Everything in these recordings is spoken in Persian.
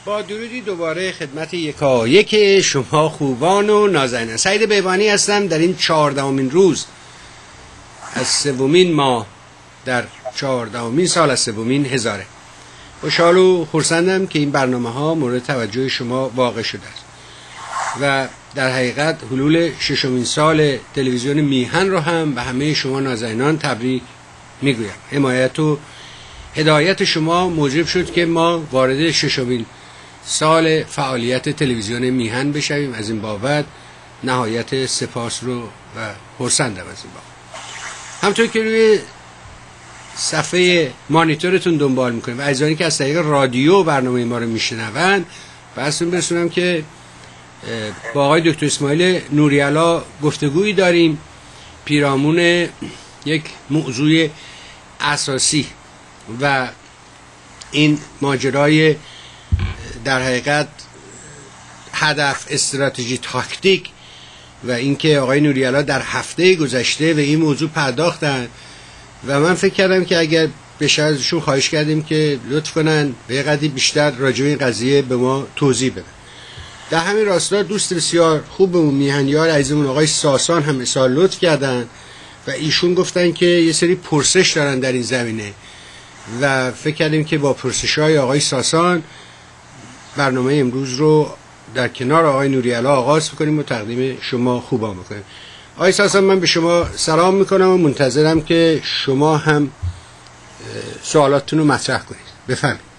با درودی دوباره خدمت یکایک شما خوبان و نازنینان. سعید بیبانی هستم در این 14مین روز از 3مین ماه در 14مین سال از 3مین هزاره. خوشحال و خرسندم که این برنامه ها مورد توجه شما واقع شده است و در حقیقت حلول 6مین سال تلویزیون میهن رو هم به همه شما نازنینان تبریک میگویم. حمایت و هدایت شما موجب شد که ما وارد 6مین سال فعالیت تلویزیون میهن بشویم. از این بابت نهایت سپاس رو و خرسندم از این بابت. همطور که روی صفحه مانیتورتون دنبال میکنیم و عزیزانی که از طریق رادیو برنامه ما رو میشنوند، بحثتون برسونم که با آقای دکتر اسماعیل نوری‌علا گفتگویی داریم پیرامون یک موضوع اساسی و این ماجرای در حقیقت هدف، استراتژی، تاکتیک و اینکه آقای نوری‌علا در هفته گذشته به این موضوع پرداختن و من فکر کردم که اگر بشه ازشون خواهش کردیم که لطف کنن به یه قدری بیشتر راجع به این قضیه به ما توضیح بدن. در همین راستا دوست بسیار خوبمون میهنیار عزیزمون آقای ساسان هم مثال لطف کردن و ایشون گفتن که یه سری پرسش دارن در این زمینه و فکر کردیم که با پرسش‌های آقای ساسان برنامه امروز رو در کنار آقای نوری‌علا آغاز بکنیم و تقدیم شما خوبان بکنیم. آقای ساسان، من به شما سلام میکنم و منتظرم که شما هم سوالاتتون رو مطرح کنید. بفرمایید.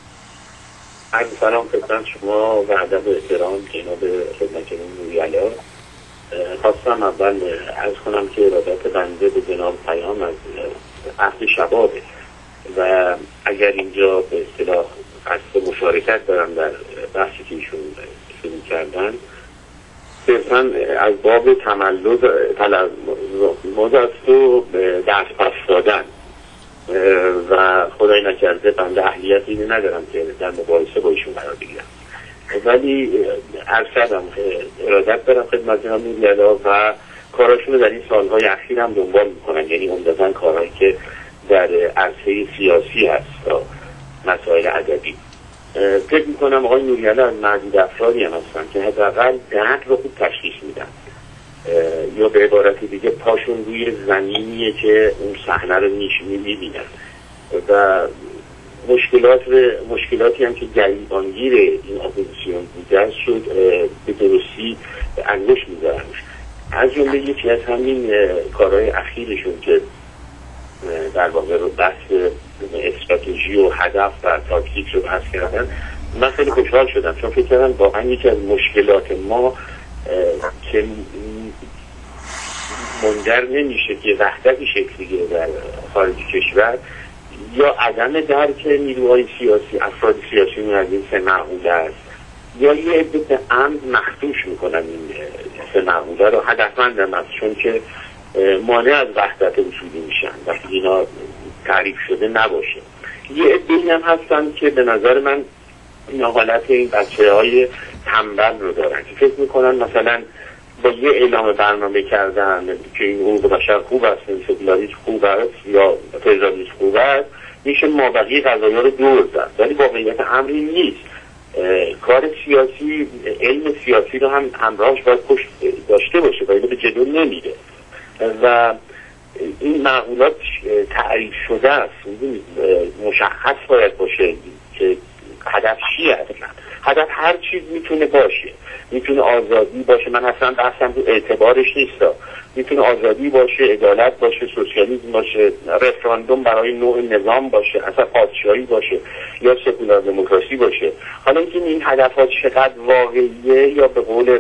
سلام خدمت شما و ادب و احترام جناب خدمت نوری‌علا. خواستم اول عرض کنم که ارادت بنده به جناب پیام از اهل شبابه و اگر اینجا به اصطلاح قصد مشارکت دارم در بحثی که ایشون شروع کردن، صرفا از باب تملز است و دست پس دادن و خدای نکرده بنده اهلیت اینو ندارم که در مباحثه با ایشون قرار بگیرم، ولی عرض کردم ارادت دارم خدمت جناب نوری‌علا و کاراشون رو در این سالهای اخیر هم دنبال میکنن، یعنی عمدتاً کارهایی که در عرصه سیاسی هست، مسائل ادبی. فکر میکنم آقای نوری‌علا از معدود افرادی هم هستن که حداقل درد رو خوب تشخیص میدن یا به عبارت دیگه پاشون روی زمینیه که اون صحنه رو میبینن و مشکلاتی هم که گریبانگیر این اپوزیسیون بوده شد به درستی انگشت میذارنش. از جمله یکی از همین کارهای اخیرشون که در واقع رو بحث استراتژی و هدف و تاکتیک رو بحث کردن، من خیلی خوشحال شدم چون فکر کردم واقعا یکی از مشکلات ما که منجر نمیشه که وحدتی شکل بگیره در خارج کشور یا عدم درک نیروهای سیاسی، افراد سیاسی از این سه معقوله است یا یه عده به عمد مخدوش میکنن این سه معقوله رو هدفمندم است، چون که مانع از وحدت اصولی میشن وقتی اینا تعریف شده نباشه. یه عده‌ای هم هستن که به نظر من این حالت این بچه‌های تنبل رو دارن که فکر میکنن مثلا با یه اعلام برنامه کردن که این حقوق بشر خوب است، سکولاریسم خوب است یا فدرالیسم خوب است، میشه مابقی قضایا رو دور زد، ولی واقعیت امری نیست. کار سیاسی، علم سیاسی رو هم همراهش باید پشت داشته باشه، باید به جلو نمیره و این معقولات تعریف شده است، مشخص باید باشه که هدف چیه. هدف هر چیز میتونه باشه، میتونه آزادی باشه، من اصلا بحثم رو اعتبارش نیست، میتونه آزادی باشه، عدالت باشه، سوسیالیسم باشه، رفراندوم برای نوع نظام باشه، اصلا پادشاهی باشه یا سکولار دموکراسی باشه. حالا اینکه این هدفها چقدر واقعیه یا به قول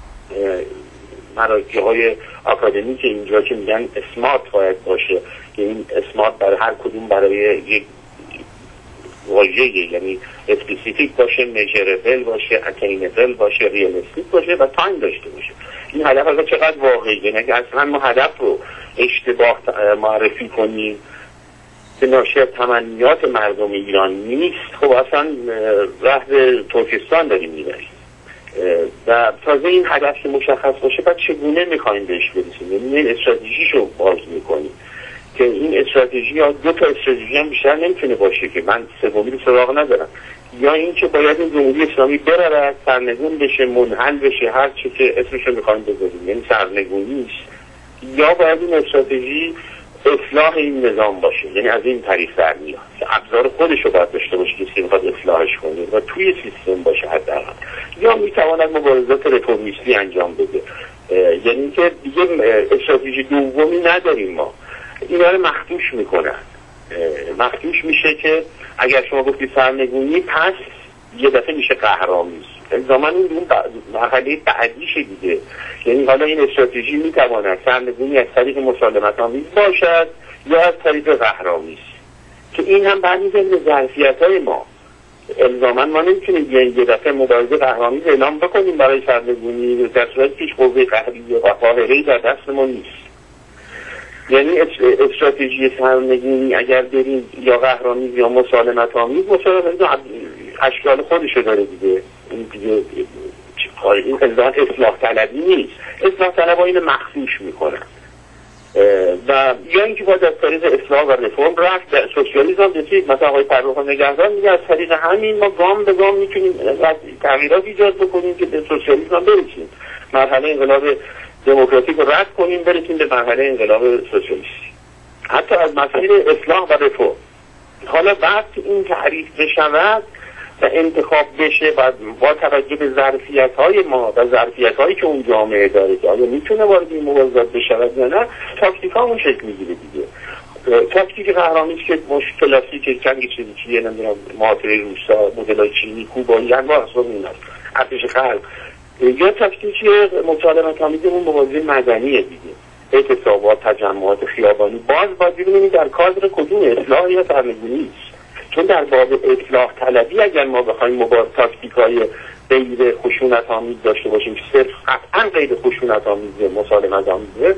مراجع‌های آکادمیک اینجا که میگن اسمارت باید باشه که این اسمارت برای هر کدوم برای یک واژه‌ای، یعنی اسپسیفیک باشه، میجربل باشه، اتینبل باشه، ریالیستیک باشه و تایم داشته باشه. این هدف اصلا چقدر واقعیه؟ یعنی اگه اصلا ما هدف رو اشتباه معرفی کنیم که ناشی از تمنیات مردم ایران نیست، خب اصلا راه ترکستان داریم میبریم و تازه این هدف که مشخص باشه بعد چگونه میخوایم بهش برسیم، یعنی استراتژیشو باز میکنیم که این استراتژی یا دو تا استراتژی هم بیشتر نمیتونه باشه که من سومی رو سراغ ندارم، یا این که باید این جمهوری اسلامی برود سرنگون بشه، منحل بشه، هر چی که اسمش رو میخوایم بذاریم، یعنی سرنگونی است، یا باید این استراتژی اصلاح این نظام باشه، یعنی از این طریق در میاد ابزار خودش رو باید داشته باشه که میخواد اصلاحش کنه و توی سیستم باشه حداقل، یا میتواند مبارزات رفرمیستی انجام بده. یعنی که دیگه استراتژی دومی نداریم ما. اینا رو مخدوش میکنن، مخدوش میشه که اگر شما گفتی سرنگونی پس یه دفعه میشه قهرآمیز، الزاما این مرحله بعدیشه دیگه. یعنی حالا این استراتژی میتواند سرنگونی از طریق مسالمت آمیز باشد یا از طریق قهرآمیز، که این هم برمیگرده به ظرفیت‌های ما. الزاما ما نمیتونیم یه دفعه مبارزه قهرآمیز اعلام بکنیم برای سرنگونی در صورتی که هیچ قوه قهری و قاهره‌ای در دست ما نیست. یعنی استراتژی سرنگونی اگر بریم یا قهرآمیز یا مسالمت آمیز، مسالمت اشکال خودشو داره دیگه. این دیگه این اصلاح طلبی نیست، اصلاح طلب‌ها اینو مخدوش میکنن و یا اینکه باید از طریق اصلاح و رفرم رفت. در سوسیالیسم رسید، مثلا آقای فرخ نگهدار میگه از طریق همین ما گام به گام میتونیم تغییرات ایجاد بکنیم که به سوسیالیسم برسیم، مرحله انقلاب دموکراتیک رو رد کنیم برسیم به مرحله انقلاب سوسیالیستی، حتی از مسیر اصلاح و رفرم. حالا بعد این تعریف بشود و انتخاب بشه با توجه به ظرفیت‌های ما و ظرفیت‌هایی که اون جامعه داره که آیا میتونه وارد این مبارزات بشود یا نه، تاکتیک‌ها اون شکل میگیره دیگه. تاکتیک قهرآمیز که کلاسیک جنگ چریکیه، نمیدونم محاصره روسا، مدل‌های چینی، کوبایی، انواع اقسام اینا، ارتش خلق، یا تاکتیک مسالمت آمیز اون مبارزه مدنیه دیگه، اعتصابات، تجمعات خیابانی. باز ببینید در کادر کدوم اصلاح یا سرنگونی است، چون در باب اصلاح طلبی اگر ما بخوایم تاکتیک‌های غیر خشونت آمیز داشته باشیم که صرف قطعا غیر خشونت آمیز مسالمت آمیزه،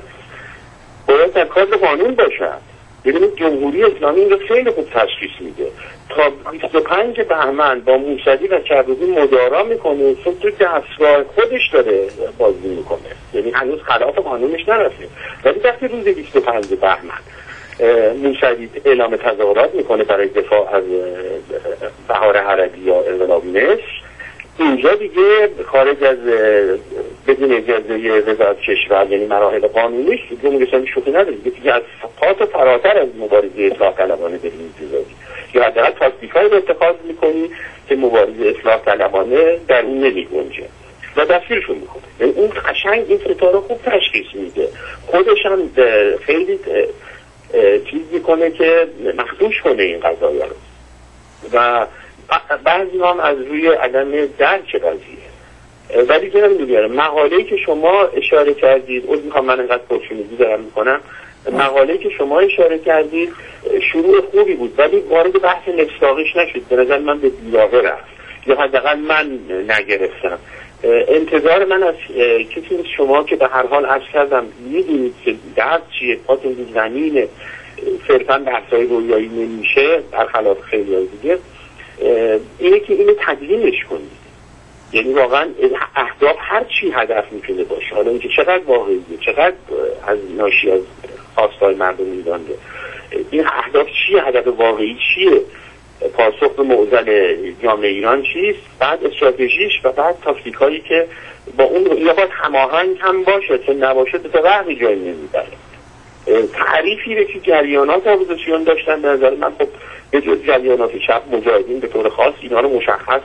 باید در کادر قانون باشد. ببینید جمهوری اسلامی این رو خیلی خوب تشخیص میده. تا 25 بهمن با موسوی و کردوبی مدارا میکنه، چون تو دستگاه خودش داره بازی میکنه، یعنی هنوز خلاف قانونش نرسه. ولی وقتی روز 25 بهمن موسوی اعلام تظاهرات میکنه برای دفاع از بهار عربی یا انقلاب مصر، اینجا دیگه خارج از بدون اجازه وزارت کشور، یعنی مراحل قانونیش، جمهوری اسلامی شوخی نداره دیگه، از پات فراتر از مبارزه اصلاح طلبانه بریم انتظاری، یا حداقل تاکتیکایی رو اتخاذ میکنی که مبارزه اصلاح طلبانه در اون نمیگنجه و دستگیرشون میکنه. یعنی اون قشنگ این ستاره خوب تشخیص میده، خودش هم خیلی چیز میکنه که مخدوش کنه این قضایا رو، و بعضی هم از روی عدم درک قضیه. ولی جناب دوباره مقاله‌ای که شما اشاره کردید، میخوام من اینقدر پرچونگی دارم میکنم، مقاله‌ای که شما اشاره کردید شروع خوبی بود ولی وارد بحث مصداقیش نشد، به نظر من به بیراهه رفت یا حداقل من نگرفتم. انتظار من از کسی مثل شما که به هر حال عرض کردم میدونید که درد چیه، پاتون رو زمین صرفا بحث‌های رویایی نمیشه برخلاف خیلی های دیگه، اینه که اینو تدوینش کنید. یعنی واقعا اهداف هر چی هدف میتونه باشه، حالا اینکه چقدر واقعیه، چقدر از ناشی از خواستهای مردم میدانده، این اهداف چیه، هدف واقعی چیه، پاسخ به معضل جامعه ایران چیست، بعد استراتژیش و بعد تاکتیکایی که با اون یا باید هماهنگ هم باشه، چون نباشه تا وقتی جایی نمیبره. تعریفی به که جریانات اپوزیسیون داشتن به نظر من خب به جز جریانات چپ مجاهدین به طور خاص اینا رو مشخص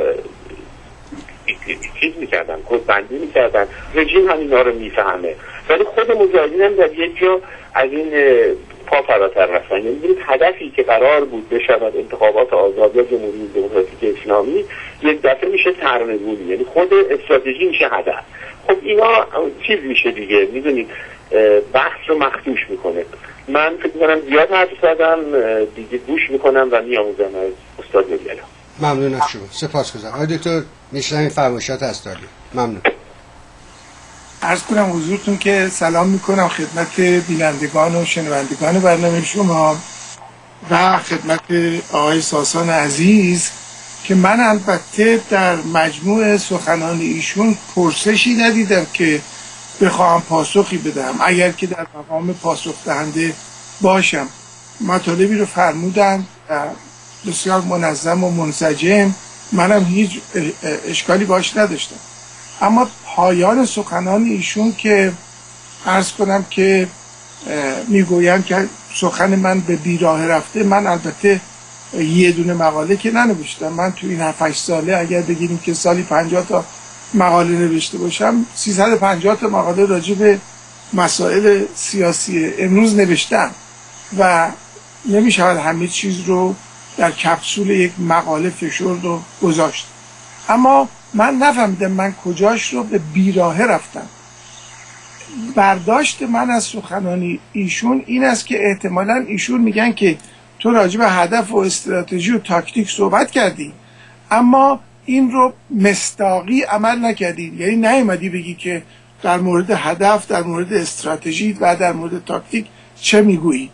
چیز میکردن، کدبندی میکردن، رژیم هم اینا رو میفهمه، ولی خود مجاهدین هم در یک جا از این پا فراتر رفتن. یعنی هدفی که قرار بود بشود انتخابات آزاد یا جمهوری دموکراتیک اسلامی یک دفعه میشه سرنگونی، یعنی خود استراتژی میشه هدف. خب اینا چیز میشه دیگه، میدونید بحث رو مخدوش میکنه. من فکر میکنم زیاد حرف زدم دیگه، گوش میکنم و میآموزم از استاد نوری‌الا. ممنون از شما، سپاسگزارم. آقای دکتر میشنویم فرمایشات اسدالی. ممنون. عرض کنم حضورتون که سلام میکنم خدمت بینندگان و شنوندگان برنامه شما و خدمت آقای ساسان عزیز که من البته در مجموع سخنان ایشون پرسشی ندیدم که بخواهم پاسخی بدم، اگر که در مقام پاسخ دهنده باشم. مطالبی رو فرمودن بسیار منظم و منسجم، منم هیچ اشکالی باش نداشتم. اما پایان سخنان ایشون که عرض کنم که میگویند که سخن من به بیراه رفته، من البته یه دونه مقاله که ننوشتم. من تو این 7-8 ساله اگر بگیریم که سالی 50 تا مقاله نوشته باشم، 350 تا مقاله راجع به مسائل سیاسی امروز نوشتم و نمیشود همه چیز رو در کپسول یک مقاله فشرد و گذاشت. اما من نفهمیدم من کجاش رو به بیراهه رفتم. برداشت من از سخنانی ایشون این است که احتمالاً ایشون میگن که تو راجع به هدف و استراتژی و تاکتیک صحبت کردی اما این رو مصداقی عمل نکردی، یعنی نیومدی بگی که در مورد هدف، در مورد استراتژی و در مورد تاکتیک چه میگویی.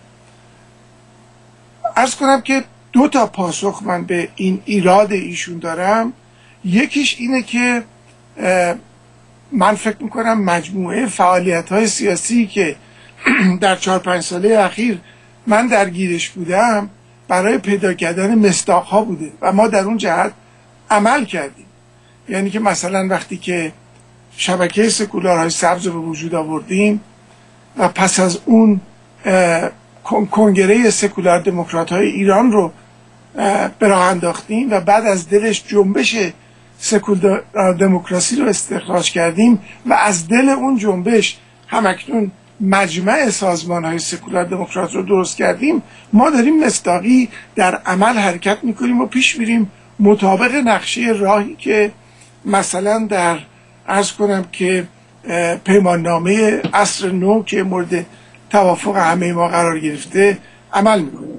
عرض کنم که 2 تا پاسخ من به این ایراد ایشون دارم. یکیش اینه که من فکر میکنم مجموعه فعالیت‌های سیاسی که در 4-5 ساله اخیر من درگیرش بودم برای پیدا کردن مصداق‌ها بوده و ما در اون جهت عمل کردیم. یعنی که مثلا وقتی که شبکه سکولارهای سبز رو به وجود آوردیم و پس از اون کنگره سکولار دموکرات‌های ایران رو به راه انداختیم و بعد از دلش جنبش سکولار دموکراسی رو استخراج کردیم و از دل اون جنبش همکنون مجمع سازمان‌های سکولار دموکرات رو درست کردیم، ما داریم مصداقی در عمل حرکت میکنیم و پیش میریم مطابق نقشه راهی که مثلا در عرض کنم که پیماننامه عصر نو که مورد توافق همه ما قرار گرفته عمل میکنیم.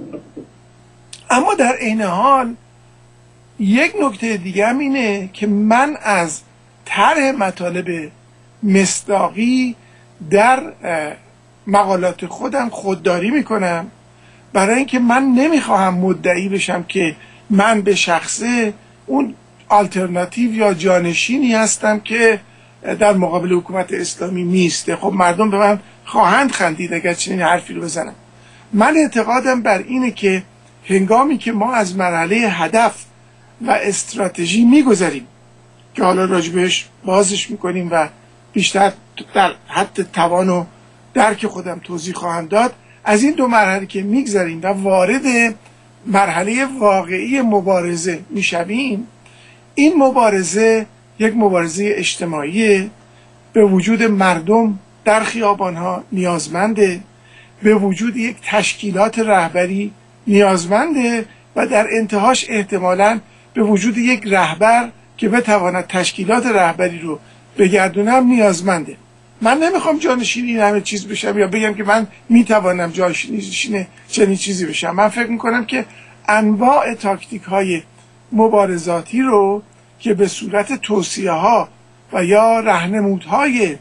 اما در عین حال یک نکته دیگه هم اینه که من از طرح مطالب مصداقی در مقالات خودم خودداری میکنم، برای اینکه من نمیخواهم مدعی بشم که من به شخصه اون آلترناتیو یا جانشینی هستم که در مقابل حکومت اسلامی میسته. خب مردم به من خواهند خندید اگر چنین حرفی رو بزنم. من اعتقادم بر اینه که هنگامی که ما از مرحله هدف و استراتژی میگذریم که حالا راجبش بازش میکنیم و بیشتر در حد توان و درک خودم توضیح خواهم داد، از این 2 مرحله که میگذریم و وارد مرحله واقعی مبارزه میشویم، این مبارزه یک مبارزه اجتماعی به وجود مردم در خیابانها نیازمنده، به وجود یک تشکیلات رهبری نیازمنده و در انتهاش احتمالاً به وجود یک رهبر که بتواند تشکیلات رهبری رو بگردونم نیازمنده. من نمیخوام جانشین این همه چیز بشم یا بگم که من میتوانم جانشین چنین چیزی بشم. من فکر میکنم که انواع تاکتیک های مبارزاتی رو که به صورت توصیه ها و یا راهنمودهای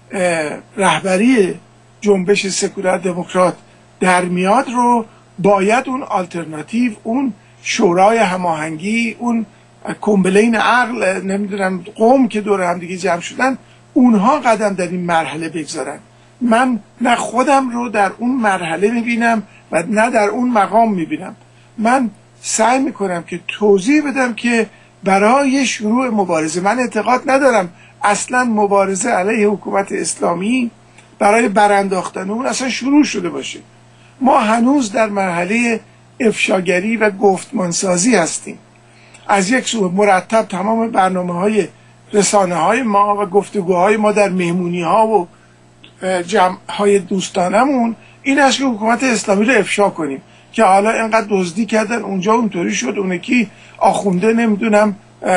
رهبری جنبش سکولار دموکرات در میاد رو باید اون آلترناتیو، اون شورای هماهنگی، اون کمبلین عقل، نمیدونم قوم که دور هم دیگه جمع شدن، اونها قدم در این مرحله بگذارن. من نه خودم رو در اون مرحله میبینم و نه در اون مقام میبینم. من سعی میکنم که توضیح بدم که برای شروع مبارزه، من اعتقاد ندارم اصلا مبارزه علیه حکومت اسلامی برای برانداختن اون اصلا شروع شده باشه. ما هنوز در مرحله افشاگری و گفتمانسازی هستیم. از یک سو مرتب تمام برنامه‌های رسانه‌های ما و گفتگوهای ما در مهمونی‌ها و جمع‌های دوستانمون این است که حکومت اسلامی رو افشا کنیم که حالا اینقدر دزدی کردن اونجا اونطوری شد، اون کی آخونده نمیدونم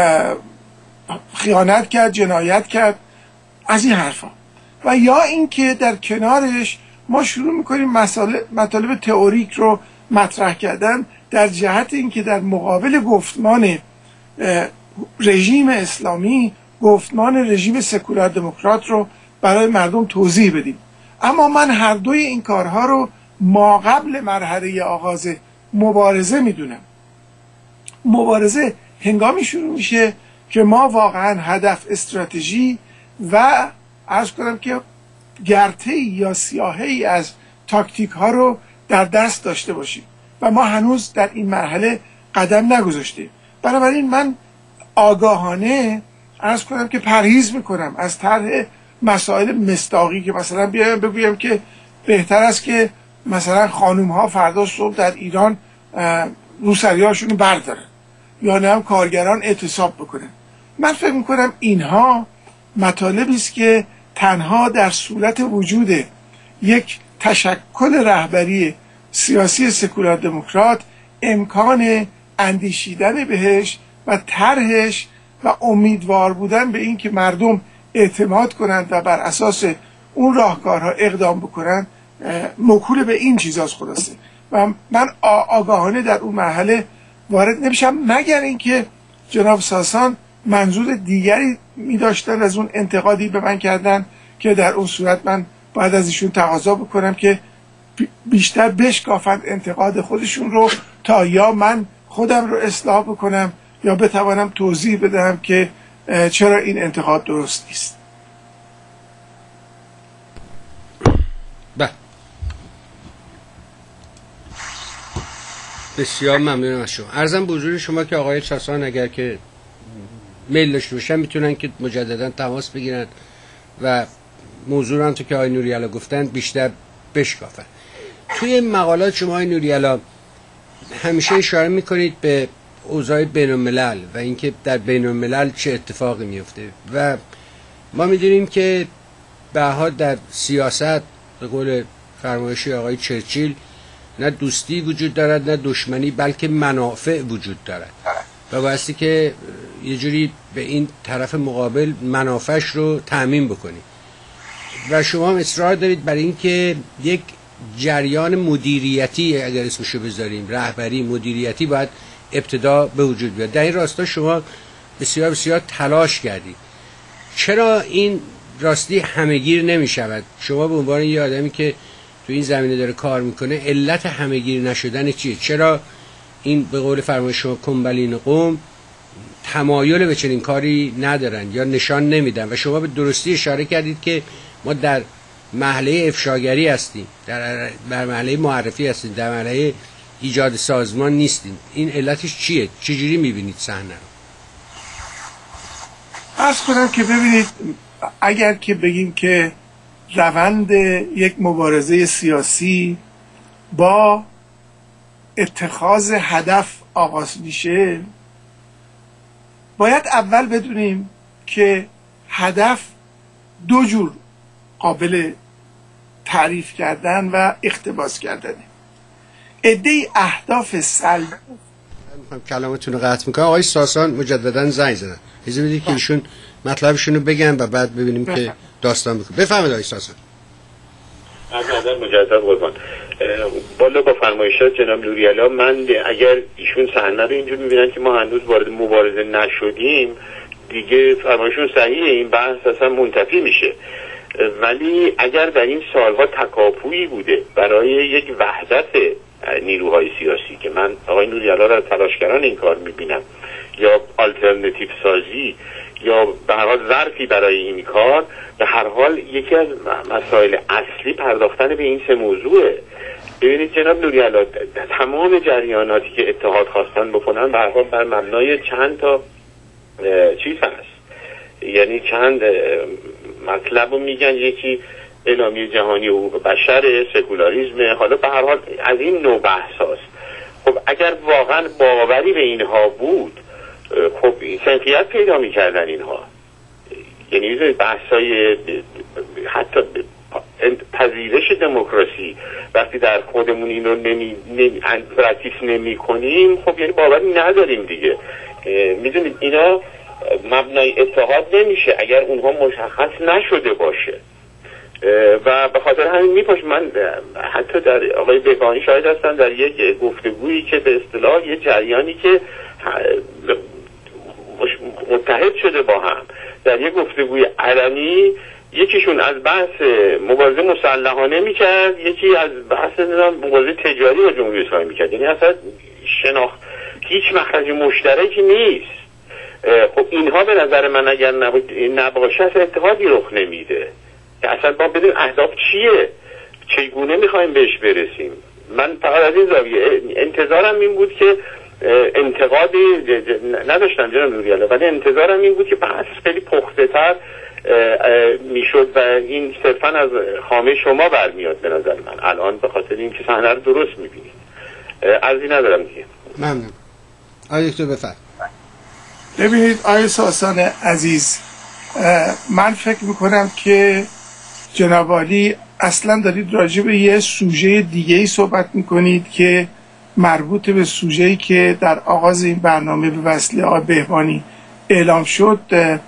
خیانت کرد، جنایت کرد، از این حرفا. و یا اینکه در کنارش ما شروع میکنیم مطالب تئوریک رو مطرح کردن در جهت اینکه در مقابل گفتمان رژیم اسلامی گفتمان رژیم سکولار دموکرات رو برای مردم توضیح بدیم. اما من هر دوی این کارها رو ما قبل مرحله آغاز مبارزه میدونم. مبارزه هنگامی شروع میشه که ما واقعا هدف، استراتژی و عرض کنم که گرته یا سیاهی از تاکتیک ها رو در دست داشته باشیم و ما هنوز در این مرحله قدم نگذاشتیم. بنابراین من آگاهانه عرض کنم که پرهیز میکنم از طرح مسائل مصداقی که مثلا بیایم بگویم که بهتر است که مثلا خانوم ها فردا صبح در ایران روسری هاشون رو بردارن یا نه هم کارگران اعتصاب بکنن. من فکر میکنم اینها مطالبی است که تنها در صورت وجود یک تشکل رهبری سیاسی سکولار دموکرات امکان اندیشیدن بهش و طرحش و امیدوار بودن به این که مردم اعتماد کنند و بر اساس اون راهکارها اقدام بکنند موکول به این چیزاست خلاصه. و من آگاهانه در اون مرحله وارد نمیشم مگر اینکه جناب ساسان منظور دیگری می داشتن از اون انتقادی به من کردن که در اون صورت من باید از ایشون تقاضا بکنم که بیشتر بشکافند انتقاد خودشون رو تا یا من خودم رو اصلاح بکنم یا بتوانم توضیح بدهم که چرا این انتقاد درست نیست. بسیار ممنونم از شما. عرضم به حضور شما که آقای ساسان اگر که میل داشته باشن میتونن که مجددا تماس بگیرن و موضوع هم تو که آقای نوری‌علا گفتن بیشتر بشکافن. توی مقالات شما آقای نوری‌علا همیشه اشاره میکنید به اوضاع بین الملل و اینکه در بین الملل چه اتفاقی میفته و ما میدونیم که بعدها در سیاست به قول فرمایشی آقای چرچیل نه دوستی وجود دارد نه دشمنی بلکه منافع وجود دارد و بایستی که یه جوری به این طرف مقابل منافعش رو تأمین بکنید و شما هم اصرار دارید برای اینکه یک جریان مدیریتی اگر اسمشو بذاریم رهبری مدیریتی باید ابتدا به وجود بیاد. در این راستا شما بسیار بسیار تلاش کردید. چرا این راستی همه‌گیر نمی‌شود؟ شما به عنوان یه آدمی که تو این زمینه داره کار میکنه علت همه‌گیر نشدن چیه؟ چرا این به قول فرمایش شما کنبلین قوم تمایل به چنین کاری ندارن یا نشان نمیدن و شما به درستی اشاره کردید که ما در مرحله افشاگری هستیم، در مرحله معرفی هستیم، در مرحله ایجاد سازمان نیستیم. این علتش چیه؟ چجوری میبینید صحنه رو؟ عرض کنم که ببینید اگر که بگیم که روند یک مبارزه سیاسی با اتخاذ هدف آغاز میشه باید اول بدونیم که هدف دو جور قابل تعریف کردن و اقتباس کردنه. عده‌ای اهداف سلبی میخوام کلامتون رو قطع میکنم. آقای ساسان مجددا زنگ زدن، اجازه بدید که ایشون مطلبشون رو بگن و بعد ببینیم که داستان بکنم. بفهمید آقای ساسان. از نظر مجدد قربان بالا با فرمایشات جناب نوری‌علا، من اگر ایشون صحنه رو اینجور میبینن که ما هنوز وارد مبارزه نشدیم دیگه فرمایشون صحیحه، این بحث اصلا منتفی میشه. ولی اگر در این سالها تکاپویی بوده برای یک وحدت نیروهای سیاسی که من آقای نوری‌علا را تلاشگران این کار میبینم یا آلترناتیو سازی یا به هر حال ظرفی برای این کار، به هر حال یکی از مسائل اصلی پرداختن به این سه موضوعه. ببینید جناب نوری‌علا تمام جریاناتی که اتحاد خواستن بکنن به هر حال بر مبنای چند تا چیز هست، یعنی چند مطلب رو میگن. یکی اعلامیه جهانی حقوق بشر، سکولاریسم، حالا به هر حال از این نوع بحث هست. خب اگر واقعا باوری به اینها بود خب صنفیت پیدا میکردن اینها، یعنی بحثای حتی پذیرش دموکراسی وقتی در خودمون این رو پرکتیس نمی کنیم خب یعنی باوری نداریم دیگه. میدونید اینا مبنای اتحاد نمیشه اگر اونها مشخص نشده باشه و به خاطر همین میپاش. من حتی در آقای بهبانی شاهد هستم در یک گفتگویی که به اصطلاح یه جریانی که متحد شده با هم در یک گفتگوی علنی، یکیشون از بحث مبارزه مسلحانه میکرد، یکی از بحث مبارزه تجاری با جمهوری اسلامی میکرد. یعنی اصلا هیچ مخرج مشترکی نیست. خب اینها به نظر من اگر نباشه اصلا اتحادی رخ نمیده که اصلا با بدون اهداف چیه، چگونه میخوایم بهش برسیم. من فقط از این زاویه انتظارم این بود که انتقادی نداشتم جناب نوری‌الله، ولی انتظارم این بود که بحث خیلی پخته‌تر میشد و این صرفا از خامه شما برمیاد به نظر من الان، به خاطر اینکه صحنه رو درست میبینید. عرضی ندارم دیگه. ممنون. آقای دکتر بفرمایید. ببینید آقای ساسان عزیز، من فکر میکنم که جناب عالی اصلا دارید راجع به یه سوژه دیگه ای صحبت میکنید که مربوط به سوژه‌ای که در آغاز این برنامه به وسیله آقای بهبانی اعلام شد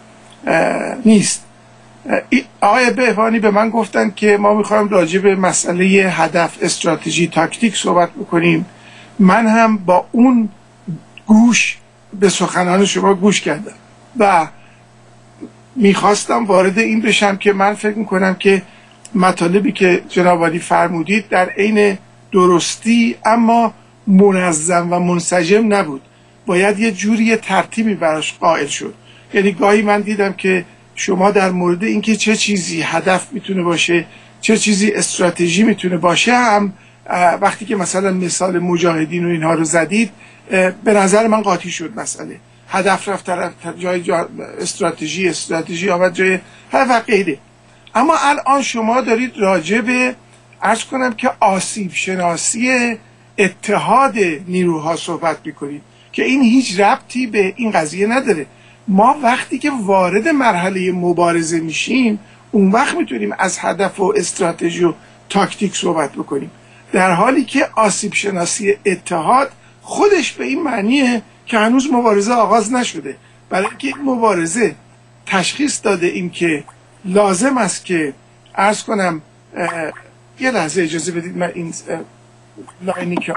نیست. آقای بهبانی به من گفتن که ما میخوایم راجع به مسئله هدف، استراتژی، تاکتیک صحبت بکنیم. من هم با اون گوش به سخنان شما گوش کردم و میخواستم وارد این بشم که من فکر میکنم که مطالبی که جناب عالی فرمودید در عین درستی اما منظم و منسجم نبود. باید یه جوری ترتیبی براش قائل شد. یعنی گاهی من دیدم که شما در مورد اینکه چه چیزی هدف میتونه باشه، چه چیزی استراتژی میتونه باشه هم وقتی که مثلا مثال مجاهدین و اینها رو زدید به نظر من قاطی شد. مسئله هدف رفت جای استراتژی آمد جای و غیره. اما الان شما دارید راجع به عرض کنم که آسیب شناسی اتحاد نیروها صحبت میکنید که این هیچ ربطی به این قضیه نداره. ما وقتی که وارد مرحله مبارزه میشیم اون وقت میتونیم از هدف و استراتژی و تاکتیک صحبت بکنیم، در حالی که آسیب شناسی اتحاد خودش به این معنیه که هنوز مبارزه آغاز نشده، برای اینکه این مبارزه تشخیص داده این که لازم است که عرض کنم یه لحظه اجازه بدید من این لاینی که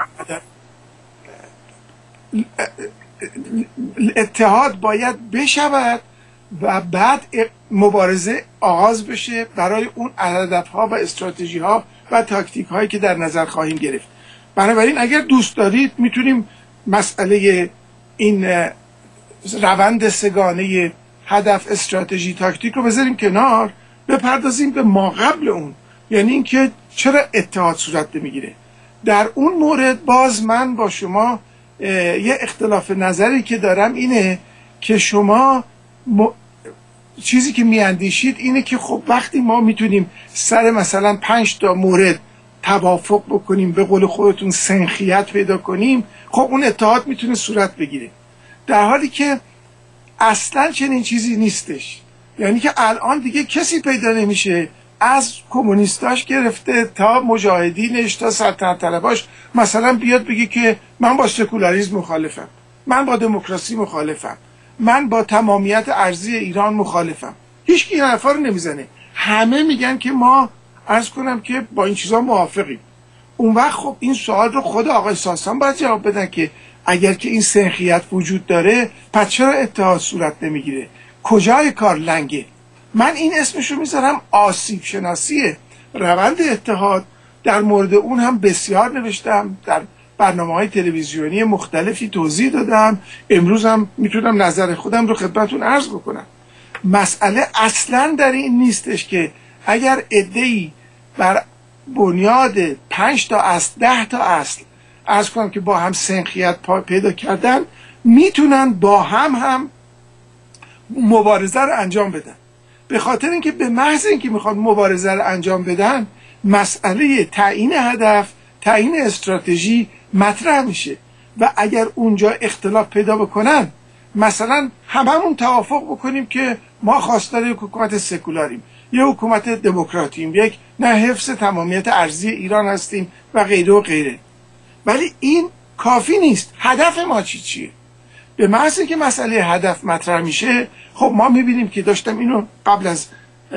اتحاد باید بشود و بعد مبارزه آغاز بشه برای اون هدف‌ها و استراتژی‌ها و تاکتیک‌هایی که در نظر خواهیم گرفت. بنابراین اگر دوست دارید میتونیم مسئله این روند سگانه هدف، استراتژی، تاکتیک رو بذاریم کنار، بپردازیم به ما قبل اون، یعنی اینکه چرا اتحاد صورت نمیگیره. در اون مورد باز من با شما یه اختلاف نظری که دارم اینه که شما چیزی که میاندیشید اینه که خب وقتی ما میتونیم سر مثلا 5 تا مورد توافق بکنیم، به قول خودتون سنخیت پیدا کنیم، خب اون اتحاد میتونه صورت بگیره، در حالی که اصلا چنین چیزی نیستش. یعنی که الان دیگه کسی پیدا نمیشه از کمونیستاش گرفته تا مجاهدینش تا سلطنت طلباش مثلا بیاد بگه که من با سکولاریسم مخالفم، من با دموکراسی مخالفم، من با تمامیت ارضی ایران مخالفم. هیچ کی این حرفا رو نمیزنه. همه میگن که ما عرض کنم که با این چیزا موافقیم. اون وقت خب این سوال رو خود آقای ساسان باید جواب بدن که اگر که این سنخیت وجود داره پس چرا اتحاد صورت نمیگیره؟ کجای کار لنگه؟ من این اسمشو میذارم آسیب شناسی روند اتحاد. در مورد اون هم بسیار نوشتم، در برنامه‌های تلویزیونی مختلفی توضیح دادم، امروز هم میتونم نظر خودم رو خدمتتون عرض بکنم. مسئله اصلا در این نیستش که اگر عده‌ای بر بنیاد 5 تا اصل 10 تا اصل عرض کنم که با هم سنخیت پیدا کردن میتونن با هم مبارزه رو انجام بدن. به خاطر اینکه به محض اینکه میخوان مبارزه رو انجام بدن مسئله تعیین هدف، تعیین استراتژی مطرح میشه و اگر اونجا اختلاف پیدا بکنن، مثلا هممون توافق بکنیم که ما خواستار یک حکومت سکولاریم، یک حکومت دموکراتیم، یک نه حفظ تمامیت ارضی ایران هستیم و غیره و غیره، ولی این کافی نیست. هدف ما چیه؟ به محض اینکه مسئله هدف مطرح میشه، خب ما میبینیم که داشتم اینو قبل از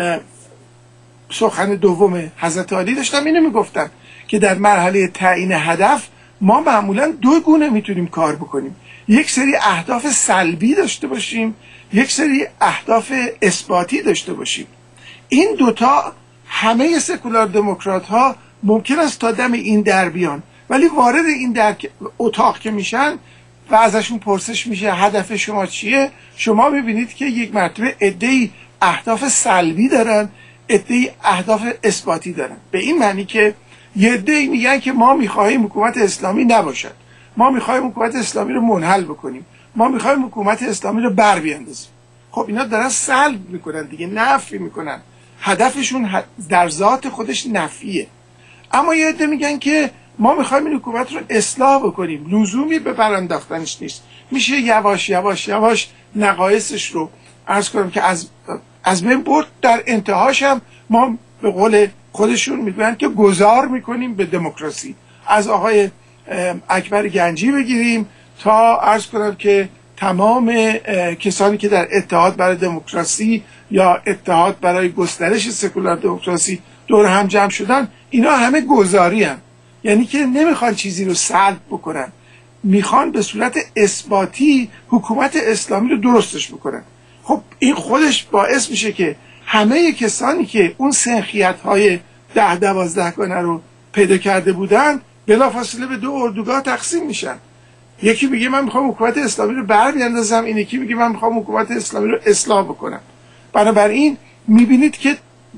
سخن دوم حضرت علی داشتم اینو میگفتم که در مرحله تعیین هدف ما معمولا 2 گونه میتونیم کار بکنیم. یک سری اهداف سلبی داشته باشیم، یک سری اهداف اثباتی داشته باشیم. این دوتا همه سکولار دموکرات ها ممکن است تا دم این در بیان، ولی وارد این در اتاق که میشن و ازشون پرسش میشه هدف شما چیه، شما میبینید که یک مرتبه عده‌ای اهداف سلبی دارن، عده‌ای اهداف اثباتی دارن. به این معنی که یه عده‌ای میگن که ما میخواهیم حکومت اسلامی نباشد، ما میخواهیم حکومت اسلامی رو منحل بکنیم، ما میخواهیم حکومت اسلامی رو بر بیاندازیم. خب اینا دارن سلب میکنن دیگه، نفی میکنن، هدفشون در ذات خودش نفیه. اما یه عده میگن که ما میخوایم این حکومت رو اصلاح بکنیم، لزومی به برانداختنش نیست، میشه یواش یواش یواش نقایصش رو عرض کنم که از بین برد. در انتهاش هم ما به قول خودشون میگویند که گذار میکنیم به دموکراسی، از آقای اکبر گنجی بگیریم تا عرض کنم که تمام کسانی که در اتحاد برای دموکراسی یا اتحاد برای گسترش سکولار دموکراسی دور هم جمع شدن، اینا همه گذاری هم. یعنی که نمیخوان چیزی رو سلب بکنن، میخوان به صورت اثباتی حکومت اسلامی رو درستش بکنن. خب این خودش باعث میشه که همه کسانی که اون سنخیت‌های 10-12 گانه رو پیدا کرده بودن بلافاصله به دو اردوگاه تقسیم میشن. یکی میگه من میخوام حکومت اسلامی رو بر بیاندازم، این یکی میگه من میخوام حکومت اسلامی رو اصلاح بکنم. بنابراین میبینید که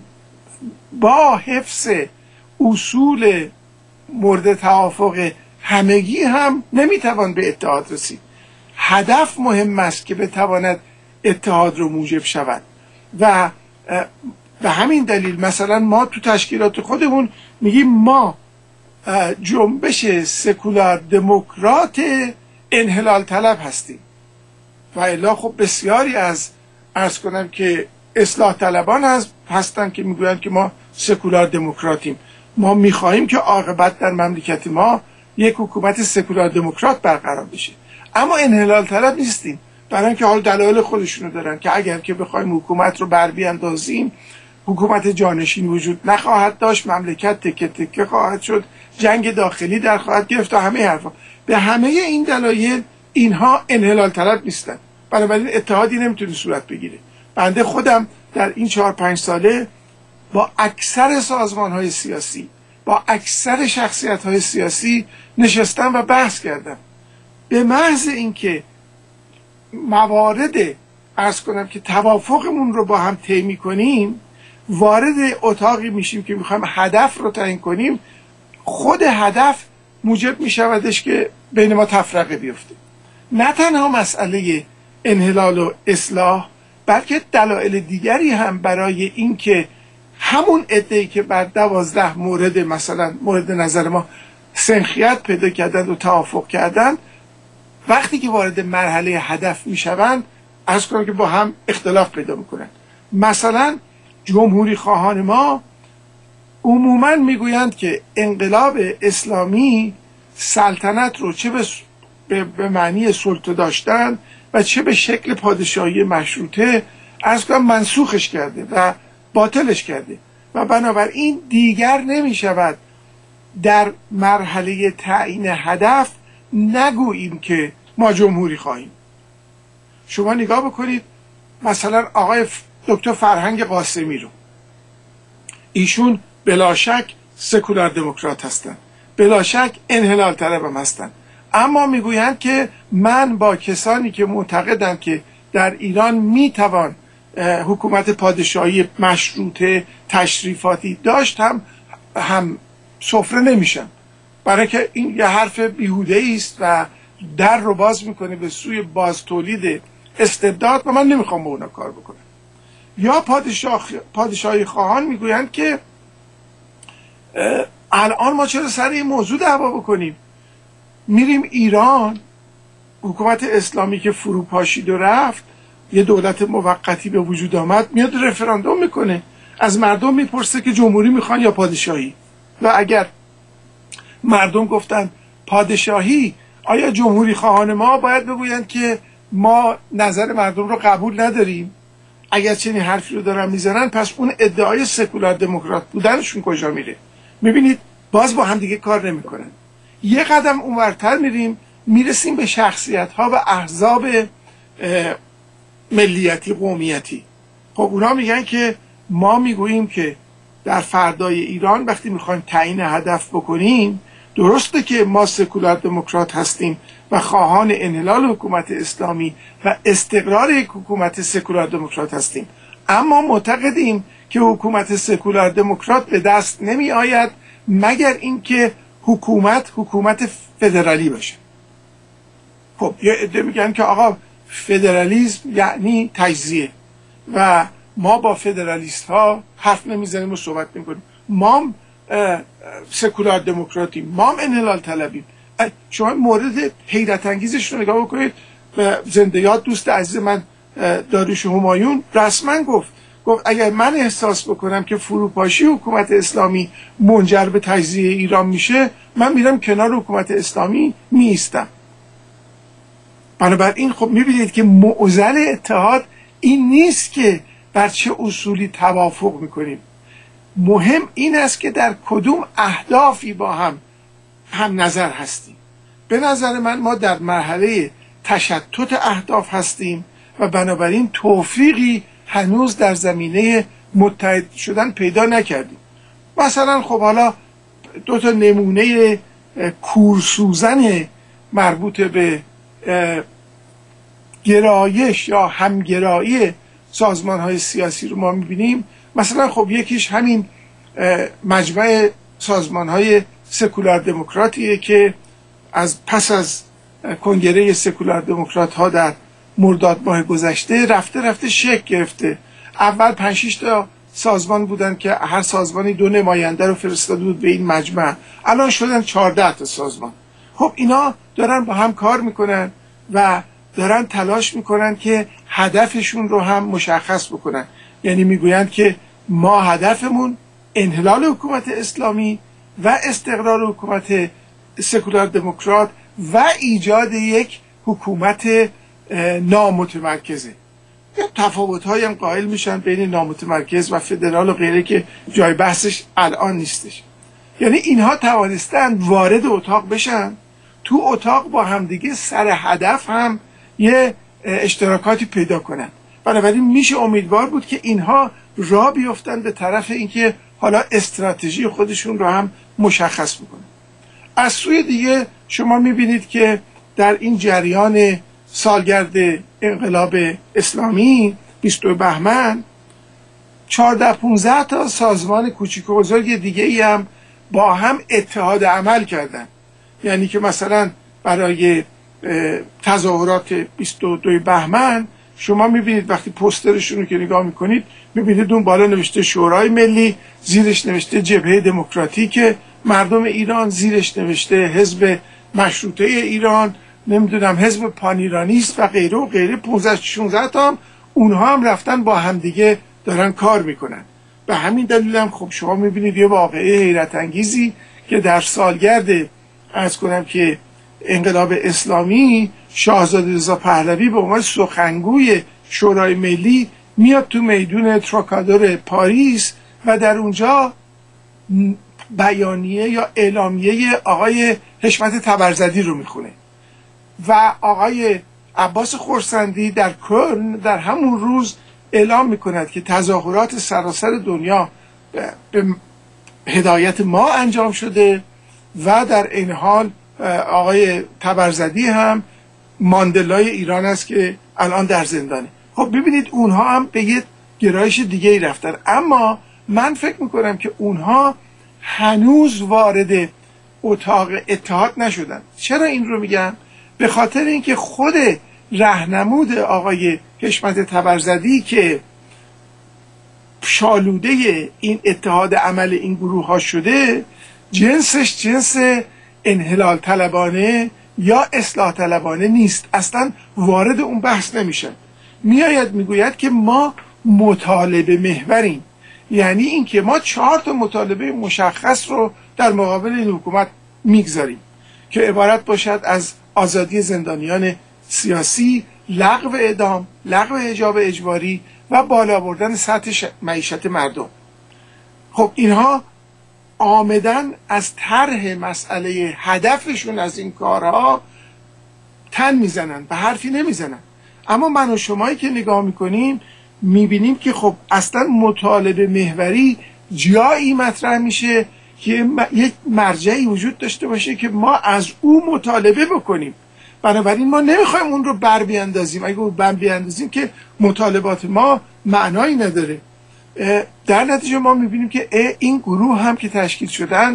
با حفظ اصول مورد توافق همگی هم نمیتوان به اتحاد رسید. هدف مهم است که بتواند اتحاد رو موجب شود و به همین دلیل مثلا ما تو تشکیلات خودمون میگیم ما جنبش سکولار دموکرات انحلال طلب هستیم و الا خب بسیاری از عرض کنم که اصلاح طلبان هستن که میگویند که ما سکولار دموکراتیم. ما میخواهیم که عاقبت در مملکت ما یک حکومت سکولار دموکرات برقرار بشه، اما انحلال طلب نیستیم، برای اینکه حال دلایل خودشونو دارن که اگر که بخوایم حکومت رو بر بیاندازیم حکومت جانشین وجود نخواهد داشت، مملکت تکه تکه خواهد شد، جنگ داخلی در خواهد گرفت و همه حرفا. به همه این دلایل اینها انحلال طلب نیستن، بنابراین اتحادی نمیتونه صورت بگیره. بنده خودم در این 4-5 ساله با اکثر سازمان‌های سیاسی، با اکثر شخصیت‌های سیاسی نشستم و بحث کردم. به محض اینکه موارد عرض کنم که توافقمون رو با هم طی می‌کنیم، وارد اتاقی میشیم که می‌خوایم هدف رو تعیین کنیم، خود هدف موجب می‌شودش که بین ما تفرقه بیفته. نه تنها مسئله انحلال و اصلاح، بلکه دلایل دیگری هم برای اینکه همون عده‌ای که بر 12 مورد مثلا مورد نظر ما سنخیت پیدا کردند و توافق کردند، وقتی که وارد مرحله هدف میشوند عرض کنم که با هم اختلاف پیدا میکنند. مثلا جمهوری خواهان ما عموما میگویند که انقلاب اسلامی سلطنت رو چه به معنی سلطه داشتن و چه به شکل پادشاهی مشروطه عرض کنم منسوخش کرده و باطلش کرده و بنابراین دیگر نمی شود در مرحله تعیین هدف نگوییم که ما جمهوری خواهیم. شما نگاه بکنید مثلا آقای دکتر فرهنگ قاسمی رو، ایشون بلا شک سکولار دموکرات هستن، بلا شک انحلال طلب هم هستن، اما میگویند که من با کسانی که معتقدم که در ایران میتوان حکومت پادشاهی مشروطه تشریفاتی داشت هم سفره نمیشم، برای که این یه حرف بیهوده است و در رو باز میکنه به سوی باز تولید استبداد و من نمیخوام با اونا کار بکنم. یا پادشاهی خواهان میگویند که الان ما چرا سر این موضوع دعوا بکنیم، میریم ایران، حکومت اسلامی که فرو پاشید و رفت، یه دولت موقتی به وجود آمد، میاد رفراندوم میکنه، از مردم میپرسه که جمهوری میخوان یا پادشاهی، و اگر مردم گفتن پادشاهی، آیا جمهوری خواهان ما باید بگویند که ما نظر مردم رو قبول نداریم؟ اگر چنین حرفی رو دارن میزنن پس اون ادعای سکولار دموکرات بودنشون کجا میره؟ میبینید باز با هم دیگه کار نمیکنن. یه قدم اونورتر میرسیم به شخصیت ها و احزاب ملیتی قومیتی. خب اونا میگن که ما میگوییم که در فردای ایران وقتی میخوایم تعیین هدف بکنیم، درسته که ما سکولار دموکرات هستیم و خواهان انحلال حکومت اسلامی و استقرار یک حکومت سکولار دموکرات هستیم، اما معتقدیم که حکومت سکولار دموکرات به دست نمی آید مگر اینکه حکومت فدرالی باشه. خب یه عده میگن که آقا فدرالیسم یعنی تجزیه و ما با فدرالیست ها حرف نمیزنیم و صحبت نمیکنیم، ما سکولار دموکراتیم، ما انحلال طلبیم. شما مورد حیرت انگیزش رو نگاه بکنید. زنده یاد دوست عزیز من داریوش همایون رسما گفت اگر من احساس بکنم که فروپاشی حکومت اسلامی منجر به تجزیه ایران میشه، من میرم کنار حکومت اسلامی میایستم. بنابراین خب میبینید که معضل اتحاد این نیست که بر چه اصولی توافق میکنیم، مهم این است که در کدوم اهدافی با هم نظر هستیم. به نظر من ما در مرحله تشتت اهداف هستیم و بنابراین توفیقی هنوز در زمینه متحد شدن پیدا نکردیم. مثلا خب حالا 2 نمونه کورسوزن مربوط به گرایش یا همگرایی سازمان‌های سیاسی رو ما می‌بینیم. مثلا خب یکیش همین مجمع سازمان‌های سکولار دموکراتیه که پس از کنگره سکولار دموکرات ها در مرداد ماه گذشته رفته شکل گرفته. اول 5-6 تا سازمان بودن که هر سازمانی 2 نماینده رو فرستاده بود به این مجمع، الان شدن 14 تا سازمان. خب اینا دارن با هم کار میکنن و دارن تلاش میکنن که هدفشون رو هم مشخص بکنن. یعنی میگویند که ما هدفمون انحلال حکومت اسلامی و استقرار حکومت سکولار دموکرات و ایجاد یک حکومت نامتمرکزه. تفاوت‌هایی هم قائل میشن بین نامتمرکز و فدرال و غیره که جای بحثش الان نیستش. یعنی اینها توانستن وارد اتاق بشن، تو اتاق با همدیگه سر هدف هم یه اشتراکاتی پیدا کنن. بنابراین میشه امیدوار بود که اینها راه بیفتن به طرف اینکه حالا استراتژی خودشون رو هم مشخص بکنن. از سوی دیگه شما میبینید که در این جریان سالگرد انقلاب اسلامی 22 بهمن 14-15 تا سازمان کوچیک و بزرگ دیگه ای هم با هم اتحاد عمل کردن. یعنی که مثلا برای تظاهرات 22 بهمن شما میبینید وقتی پوسترشون رو که نگاه میکنید میبینید اون بالا نوشته شورای ملی، زیرش نوشته جبهه دموکراتیک مردم ایران، زیرش نوشته حزب مشروطه ایران، نمیدونم حزب پانیرانیست و غیره و غیره. 15-16 تا اونها هم رفتن با همدیگه دارن کار میکنن. به همین دلیل هم خب شما میبینید یه واقعه حیرت انگیزی که در سالگرد عرض کنم که انقلاب اسلامی شاهزاده رضا پهلوی به عنوان سخنگوی شورای ملی میاد تو میدون تروکادور پاریس و در اونجا بیانیه یا اعلامیه آقای حشمت تبرزدی رو میخونه و آقای عباس خرسندی در کرن در همون روز اعلام میکند که تظاهرات سراسر دنیا به هدایت ما انجام شده و در این حال آقای تبرزدی هم ماندلای ایران است که الان در زندانه. خب ببینید اونها هم به یه گرایش دیگه ای رفتن، اما من فکر میکنم که اونها هنوز وارد اتاق اتحاد نشدن. چرا این رو میگم؟ به خاطر اینکه خود راهنمود آقای حشمت تبرزدی که شالوده این اتحاد عمل این گروه ها شده، جنسش جنس انحلال طلبانه یا اصلاح طلبانه نیست، اصلا وارد اون بحث نمیشن. میآید میگوید که ما مطالبه محوریم، یعنی اینکه ما 4 تا مطالبه مشخص رو در مقابل این حکومت میگذاریم که عبارت باشد از آزادی زندانیان سیاسی، لغو اعدام، لغو حجاب اجباری و بالا بردن سطح معیشت مردم. خب اینها آمدن از طرح مسئله هدفشون از این کارها تن میزنن، به حرفی نمیزنن. اما من و شمایی که نگاه میکنیم میبینیم که خب اصلا مطالبه محوری جایی مطرح میشه که یک مرجعی وجود داشته باشه که ما از او مطالبه بکنیم. بنابراین ما نمیخوایم اون رو بر بیاندازیم. اگه اون بر بیاندازیم که مطالبات ما معنایی نداره. در نتیجه ما میبینیم که این گروه هم که تشکیل شدن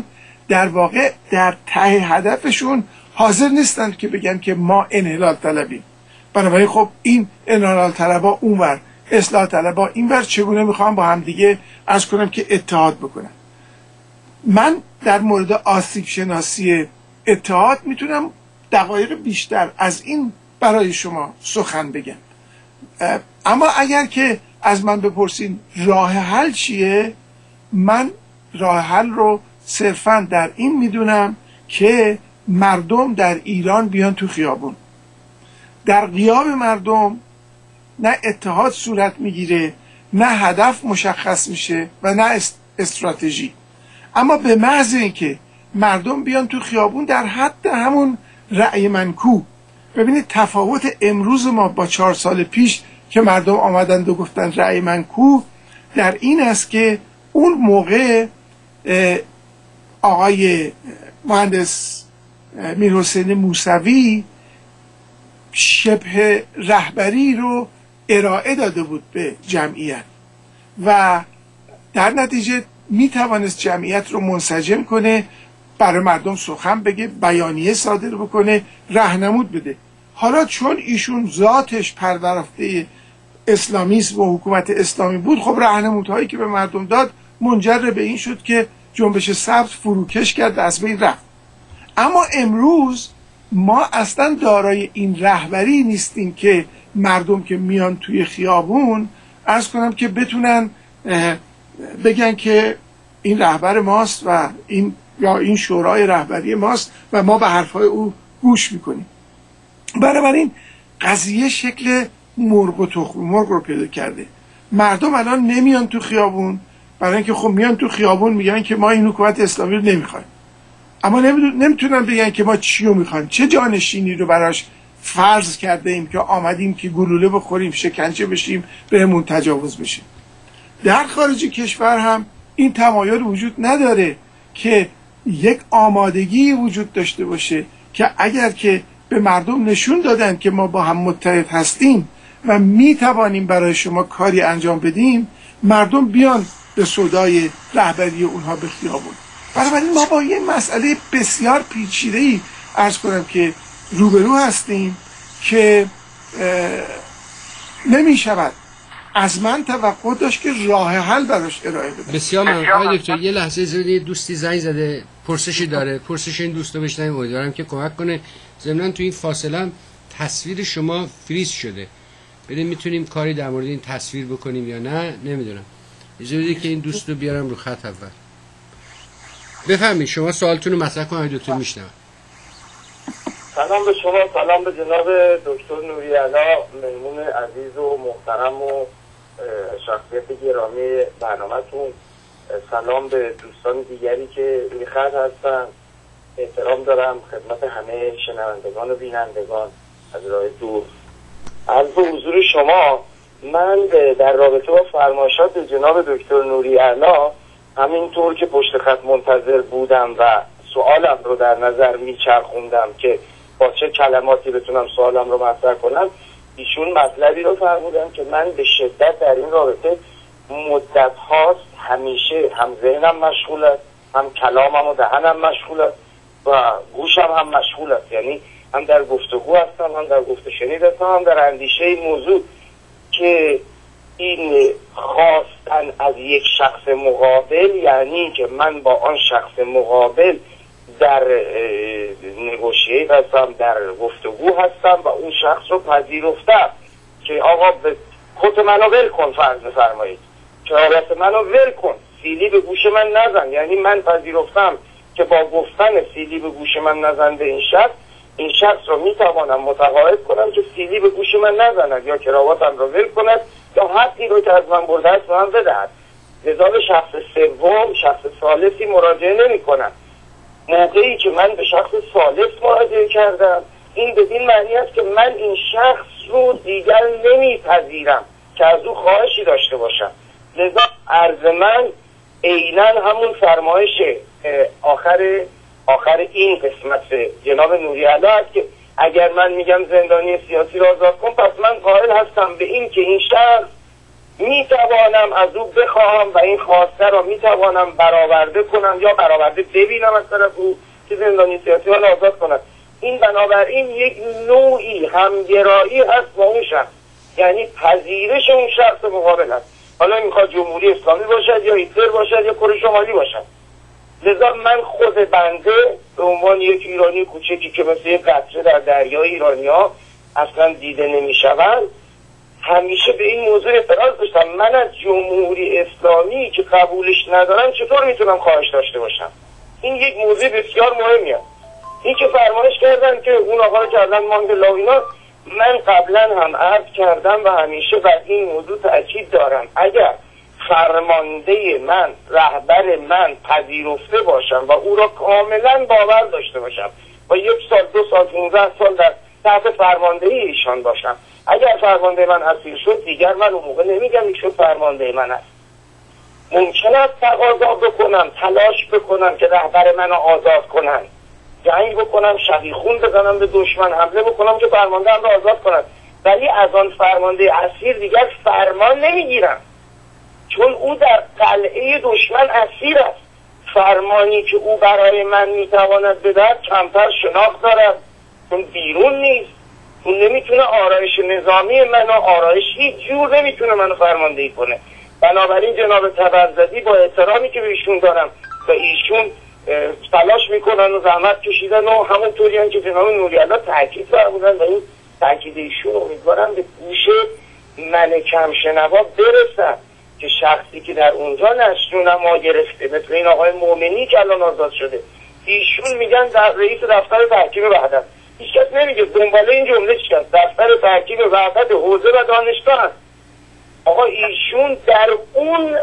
در واقع در ته هدفشون حاضر نیستند که بگن که ما انحلال طلبیم. بنابراین خب این انحلال طلبا اونور، اصلاح طلبا اینور چگونه میخوام با هم دیگه عرض کنم که اتحاد بکنن. من در مورد آسیب شناسی اتحاد میتونم دقایق بیشتر از این برای شما سخن بگم، اما اگر که از من بپرسین راه حل چیه، من راه حل رو صرفا در این میدونم که مردم در ایران بیان تو خیابون. در غیاب مردم نه اتحاد صورت میگیره، نه هدف مشخص میشه و نه استراتژی. اما به محض اینکه مردم بیان تو خیابون در حد همون رأی منکو، ببینید تفاوت امروز ما با 4 سال پیش که مردم آمدند و گفتن رأی منکو در این است که اون موقع آقای مهندس میرحسین موسوی شبه رهبری رو ارائه داده بود به جمعیت و در نتیجه می توانست جمعیت رو منسجم کنه، برای مردم سخن بگه، بیانیه صادر بکنه، راهنمود بده. حالا چون ایشون ذاتش پرورفته اسلامیسم و حکومت اسلامی بود، خب راهنمودهایی که به مردم داد منجر به این شد که جنبش سبز فروکش کرد، از بین رفت. اما امروز ما اصلا دارای این رهبری نیستیم که مردم که میان توی خیابون عرض کنم که بتونن بگن که این رهبر ماست و این یا این شورای رهبری ماست و ما به حرفای او گوش میکنیم. بنابراین قضیه شکل مرغ و تخم مرغ رو پیدا کرده. مردم الان نمیان تو خیابون برای اینکه خب میان تو خیابون میگن که ما این حکومت اسلامی رو نمیخوایم، اما نمیتونن بگن که ما چی رو میخوایم، چه جانشینی رو براش فرض کرده ایم که آمدیم که گلوله بخوریم، شکنجه بشیم، بهمون تجاوز بشه. در خارج کشور هم این تمایل وجود نداره که یک آمادگی وجود داشته باشه که اگر که به مردم نشون دادن که ما با هم متحد هستیم و میتوانیم برای شما کاری انجام بدیم، مردم بیان به سودای رهبری اونها به خیابون. بنابراین ما با یه مسئله بسیار پیچیده‌ای عرض کنم که روبرو هستیم که نمیشود از من توقع داشت که راه حل براش ارائه بدم. بسیار ممنون آقای دکتر. یه لحظه زمین دوستی زنگ زده، پرسشی داره، پرسش این دوستو بشنویم، امیدوارم که کمک کنه. ضمن تو این فاصله هم تصویر شما فریز شده، ببینیم میتونیم کاری در مورد این تصویر بکنیم یا نه، نمیدونم. اجازه بدید که این دوستو بیارم رو خط اول. بفهمید شما سوالتون رو مطرح کنید دکتر. میشنوم. سلام به شما، سلام به جناب دکتر نوری‌علا، مهمون عزیز و محترم و شخصیت گرامی برنامه‌تون. سلام به دوستان دیگری که روی خط هستن. احترام دارم خدمت همه شنوندگان و بینندگان از راه دور. عرض به حضور شما، من در رابطه با فرمایشات جناب دکتر نوری‌علا همینطور که پشت خط منتظر بودم و سوالم رو در نظر میچرخوندم که با چه کلماتی بتونم سوالم رو مطرح کنم، ایشون مطلبی رو فرمودن که من به شدت در این رابطه مدت هاست همیشه هم ذهنم مشغول است، هم کلامم و دهنم مشغول است و گوشم هم مشغول است. یعنی هم در گفتگو هستم، هم در گفته شنید هستم، هم در اندیشه این موضوع که این خواستن از یک شخص مقابل، یعنی که من با آن شخص مقابل در نگوشیت هستم، در گفتگو هستم و اون شخص رو پذیرفتم که آقا به کت منو ول کن، فرض بفرمایید کراوات منو ول کن، سیلی به گوش من نزن. یعنی من پذیرفتم که با گفتن سیلی به گوش من نزن به این شخص رو میتوانم متقاعد کنم که سیلی به گوش من نزند یا کراواتم رو ول کند یا حقی رو که از من برده است من بدهد. لذا به شخص سوم، شخص ثالثی مراجعه نمی کنم. موقعی که من به شخص ثالث مراجعه کردم، این بدین معنی است که من این شخص رو دیگر نمیپذیرم که از او خواهشی داشته باشم. لذا عرض من عیناً همون فرمایش آخر این قسمت جناب نوری‌علا است که اگر من میگم زندانی سیاسی را آزاد کن، پس من قائل هستم به این که این شخص میتوانم از او بخواهم و این خواسته را میتوانم برآورده کنم یا برآورده ببینم از طرف او که زندانی سیاسی را آزاد کنم. این بنابراین یک نوعی همگرایی هست با اون شخص، یعنی پذیرش اون شخص مقابل هست، حالا میخواد جمهوری اسلامی باشد یا هیتلر باشد یا کره شمالی باشد. لذا من خود بنده به عنوان یک ایرانی کوچکی که مثل یک قطره در دریای ایرانی‌ها اصلا دیده نمیشوند، همیشه به این موضوع اعتراض داشتم. من از جمهوری اسلامی که قبولش ندارم چطور میتونم خواهش داشته باشم؟ این یک موضوع بسیار مهمیه. این که فرمایش کردن که اون آقا رو کردن ماندلا و اینا، من قبلا هم عرض کردم و همیشه بر این موضوع تأکید دارم، اگر فرمانده من، رهبر من پذیرفته باشم و او را کاملا باور داشته باشم و 1 سال 2 سال 15 سال در تحت فرماندهی ایشان باشم، اگر فرمانده من اسیر شد دیگر من اون موقع نمیگم ایشون فرمانده من است. ممکن است تقاضا بکنم، تلاش بکنم که رهبر من را آزاد کنن، جنگ بکنم، شبیخون بزنم به دشمن، حمله بکنم که فرمانده هم را آزاد کنن، ولی از آن فرمانده اسیر دیگر فرمان نمیگیرم، چون او در قلعه دشمن اسیر است. فرمانی که او برای من میتواند بدهد کمتر شناخت دارد، چون بیرون نیست، اون نمیتونه آرایش نظامی منو، آرایش هیچ جور نمیتونه منو فرماندهی کنه. بنابراین جناب تبرزدی با احترامی که به ایشون دارم و ایشون تلاش میکنن و زحمت کشیدن و همونطوری هم که جناب نوری‌الله تاکید فرمودن و این تاکید ایشون امیدوارم به گوش من کم شنوا برسد که شخصی که در اونجا نشونما گرفته مثل این آقای مومنی که الان آزاد شده، ایشون میگن در رئیس دفتر تحکیم وحدت. هیچ کس نمیگه دنباله این جمله چی است. دفتر تحکیم وحدت حوزه و دانشگاه است. آقا ایشون در اون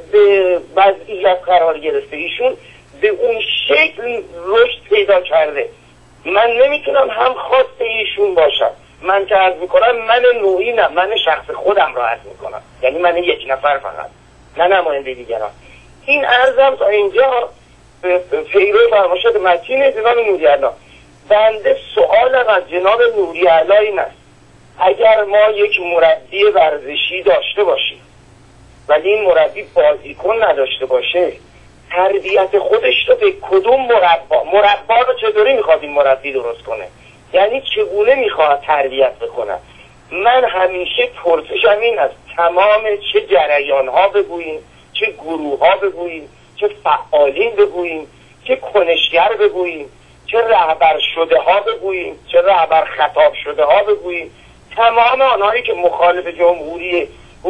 وضعیت قرار گرفته، ایشون به اون شکل رشد پیدا کرده. من نمیتونم هم خواست ایشون باشم. من که عرض میکنم من نوعی نه، من شخص خودم را عرض میکنم، یعنی من یک نفر فقط، نه نماینده دیگران. این عرضم تا اینجا پیرو فرمایشات متین جناب نوری‌الله. بنده سوالم از جناب نوری‌الله این است، اگر ما یک مربی ورزشی داشته باشیم ولی این مربی بازیکن نداشته باشه، تربیت خودش رو به کدوم مربا رو چطوری میخواد این مربی درست کنه؟ یعنی چگونه میخواد تربیت بکنه؟ من همیشه پرسشم این است، تمام چه جریان ها بگوییم، چه گروه ها بگوییم، چه فعالین بگوییم، چه کنشگر بگوییم، چه رهبر شده ها بگوییم، چه رهبر خطاب شده ها بگوییم، تمام آنهایی که مخالف جمهوری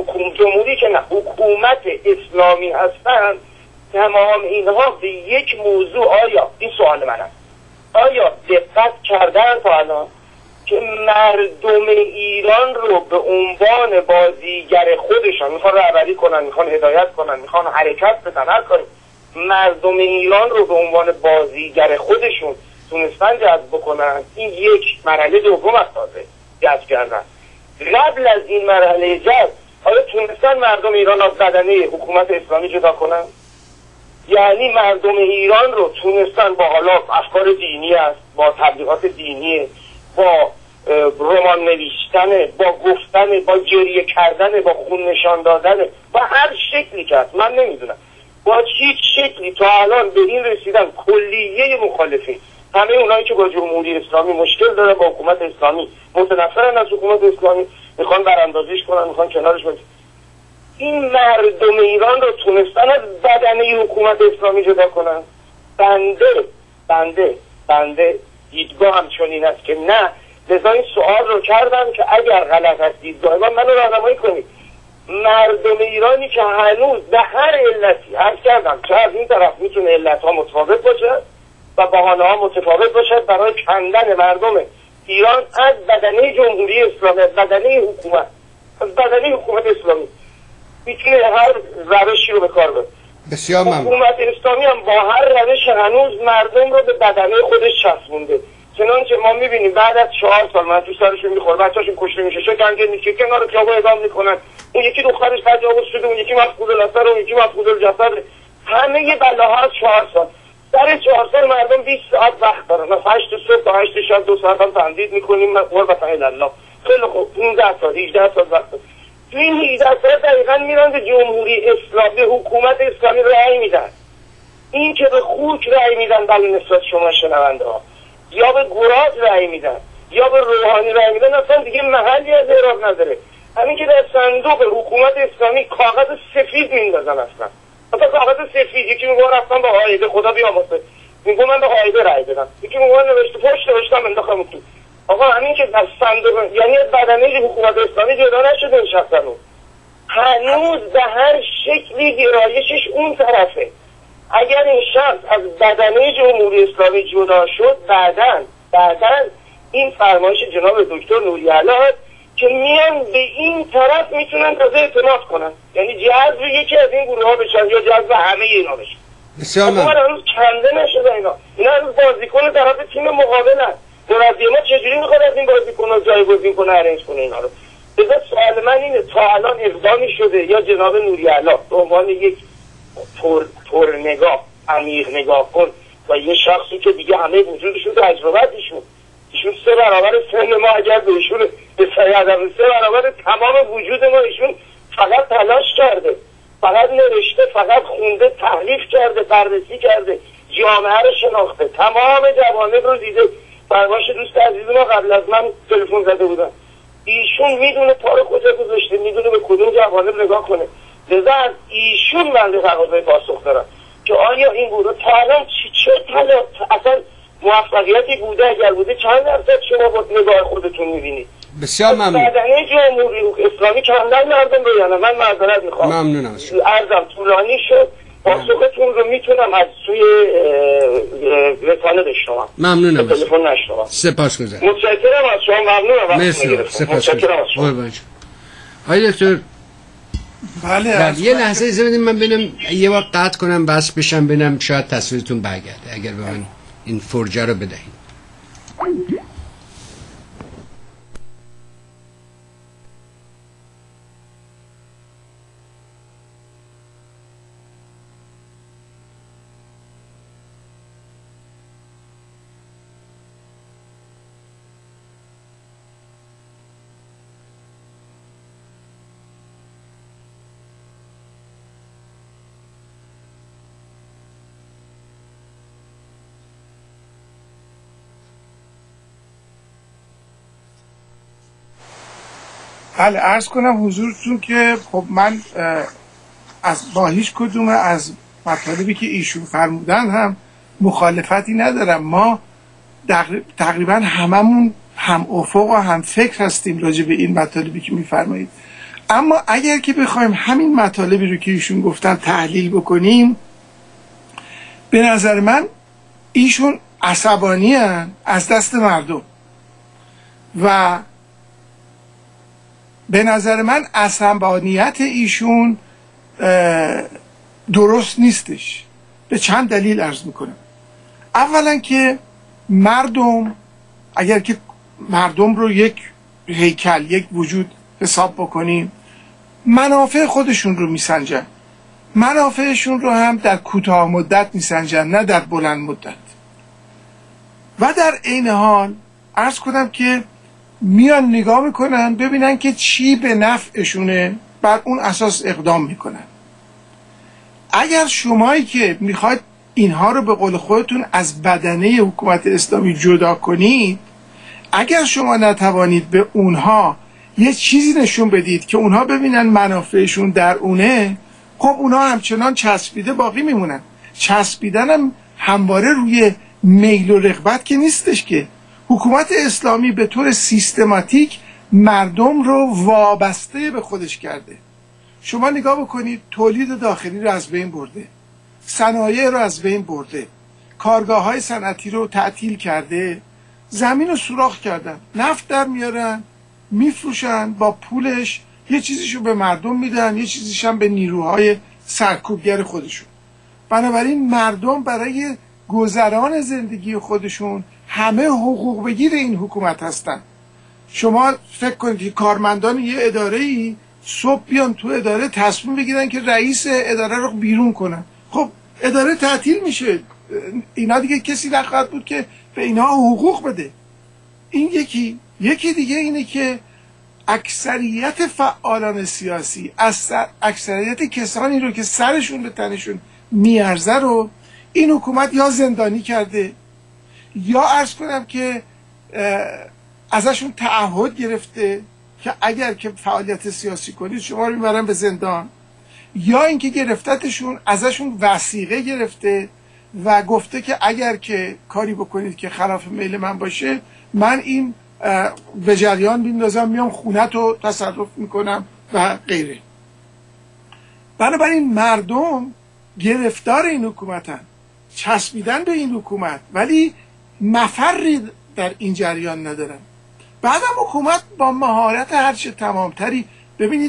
که نه حکومت اسلامی هستند، تمام اینها به یک موضوع، آیا این سوال من است، آیا دقت کردن تا الان که مردم ایران رو به عنوان بازیگر خودشان میخوان رهبری کنن، میخوان هدایت کنن، میخوان حرکت بدن، هر کاری، مردم ایران رو به عنوان بازیگر خودشون تونستن جذب بکنن؟ این یک مرحله دوم است. تازه جذب کردن. قبل از این مرحله جذب آیا تونستن مردم ایران از بدنه حکومت اسلامی جدا کنن؟ یعنی مردم ایران رو تونستن با حالا افکار دینی است، با تبلیغات دینی، با رمان نوشتن، با گفتن، با گریه کردن، با خون نشان دادن، با هر شکلی که هست، من نمیدونم با هیچ شکلی تا الان به این رسیدن کلیه مخالفین، همه اونایی که با جمهوری اسلامی مشکل داره، با حکومت اسلامی متنفرن از حکومت اسلامی، میخوان براندازیش کنن، میخوان کنارش باشن، این مردم ایران رو تونستن از بدنه حکومت اسلامی جدا کنن؟ بنده دیدگاه هم چنین است که نه. لذا این سوال رو کردم که اگر غلط هست دیدگاه منو راهنمایی کنید. مردم ایرانی که هنوز به هر علتی عرض کردم، چه از این طرف میتونه علت ها متفاوت باشه و بهانه ها متفاوت باشد برای کندن مردم ایران از بدنه جمهوری اسلامی، از بدنه حکومت اسلامی، میتونه هر روشی رو به کار ببره. بسیار ممنون. حکومت اسلامی هم با هر روش هنوز مردم رو به بدنه خودش چسبونده. چنانچه ما میبینیم بعد از 4 سال من تو سرشون میخوره، بچه‌شون کشته میشه، شکنجه میشه، کنار خیابون اعدام میکنن، اون یکی دخترش تجاوز شده، اون یکی مفقود البصر، اون یکی مفقود الجسد، همه یه بلاها از 4 سال. در 4 سال مردم 20 ساعت وقت دارن. ما 8 صبح تا 8 شب 2 ساعت هم تمدید میکنیم. قربت الله خیلی خوب، 15 سال 18 سال وقت. تو این 18 سال دقیقا میرن به جمهوری اسلامی، به حکومت اسلامی رأی میدن. این که به خوک رأی میدن برای نسبت شما شنونده ها، یا به گراز رأی میدن یا به روحانی رأی میدن، اصلا دیگه محلی از اعراب نداره. همین که در صندوق حکومت اسلامی کاغذ سفید میندازن، اصلا کاغذ سفید. یکی میگه رفتم به هایده، خدا بیامرزه، میگه من به هایده رأی دادم. یکی میگه نوشته پشت نوشتم انداختم تو. آقا همین که در صندوق، یعنی بدنه حکومت اسلامی جدا نشده این شخص، هنوز به هر شکلی گرایشش اون طرفه. اگر این شخص از بدنه جمهوری اسلامی جدا شد، بعداً این فرمایش جناب دکتر نوری‌علی هست که میان به این طرف میتونن تازه اعتماد کنن، یعنی جذب یکی از این گروه ها بشن یا جذب همه اینا بشن. بسیار ممنون. هنوز کنده نشده اینا هنوز بازیکن طرف تیم مقابل هست. مربی ما چجوری میخواد از این بازیکن‌ها جایگزین کنه، ارنج کنه اینا رو؟ بذار سوال من اینه، تا الان اقدامی شده یا جناب نوری‌علی به عنوان یک پر نگاه، عمیق نگاه کن و یه شخصی که دیگه همه وجودشون تجربه ایشون 3 برابر سن ما، اگر به ایشون به سیادم 3 برابر تمام وجود ما، ایشون فقط تلاش کرده، فقط نوشته، فقط خونده، تحلیف کرده، بررسی کرده، جامعه رو شناخته، تمام جوانب رو دیده. فرمایش دوست عزیز ما قبل از من تلفن زده بودن، ایشون میدونه پا رو کجا گذاشته، میدونه به کدوم جوانب نگاه کنه. لذا از ایشون من به تقاضای پاسخ دارم که آیا این گروه تا الان چه اصلا موفقیتی بوده؟ اگر بوده چند درصد شما با نگاه خودتون میبینید؟ بسیار ممنون. بدنه جمهوری اسلامی کندن مردم بیانم. من معذرت میخوام، ممنونم. عرضم طولانی شد، پاسختون رو میتونم از سوی رسانه بشنوم. ممنونم. تلفن نشنوم. سپاسگزارم. متشکرم از شما، ممنونم. مرسی. متشکرم از شما. آقای دکتر، بله یه لحظه اجازه بدید من ببینم، یه بار قطع کنم بس بشم ببینم شاید تصویرتون برگرده، اگر به من این فرجه رو بدهید. بله، عرض کنم حضورتون که خب من با هیچ کدوم از مطالبی که ایشون فرمودن هم مخالفتی ندارم. ما تقریبا هممون هم افق و هم فکر هستیم راجع به این مطالبی که میفرمایید. اما اگر که بخوایم همین مطالبی رو که ایشون گفتن تحلیل بکنیم، به نظر من ایشون عصبانی هستند از دست مردم و به نظر من عصبانیت ایشون درست نیستش. به چند دلیل عرض میکنم. اولا که مردم، اگر که مردم رو یک هیکل، یک وجود حساب بکنیم، منافع خودشون رو میسنجن، منافعشون رو هم در کوتاه مدت میسنجن، نه در بلند مدت. و در عین حال عرض کنم که میان نگاه میکنن ببینن که چی به نفعشونه، بر اون اساس اقدام میکنن. اگر شمایی که میخواید اینها رو به قول خودتون از بدنه حکومت اسلامی جدا کنید، اگر شما نتوانید به اونها یه چیزی نشون بدید که اونها ببینن منافعشون در اونه، خب اونها همچنان چسبیده باقی میمونن. چسبیدن هم همواره روی میل و رغبت که نیستش که. حکومت اسلامی به طور سیستماتیک مردم رو وابسته به خودش کرده. شما نگاه بکنید، تولید داخلی رو از بین برده، صنایع رو از بین برده، کارگاه‌های صنعتی رو تعطیل کرده، زمین رو سوراخ کردن، نفت در میارن میفروشن، با پولش یه چیزیشو به مردم میدن، یه چیزیش هم به نیروهای سرکوبگر خودشون. بنابراین مردم برای گذران زندگی خودشون همه حقوق بگیر این حکومت هستن. شما فکر کنید که کارمندان یه اداره‌ای صبح بیان تو اداره تصمیم بگیرن که رئیس اداره رو بیرون کنن، خب اداره تعطیل میشه، اینا دیگه کسی نخواهد بود که به اینا حقوق بده. این یکی دیگه اینه که اکثریت فعالان سیاسی، اکثریت کسانی رو که سرشون به تنشون میارزه رو این حکومت یا زندانی کرده یا عرض کنم که ازشون تعهد گرفته که اگر که فعالیت سیاسی کنید شما رو میبرن به زندان، یا اینکه گرفتتشون ازشون وثیقه گرفته و گفته که اگر که کاری بکنید که خلاف میل من باشه من این به جریان میندازم، میام خونت رو تصرف میکنم و غیره. بنابراین مردم گرفتار این حکومتن، چسبیدن به این حکومت، ولی مفری در این جریان ندارن. بعدم حکومت با مهارت هرچه تمامتری، ببینید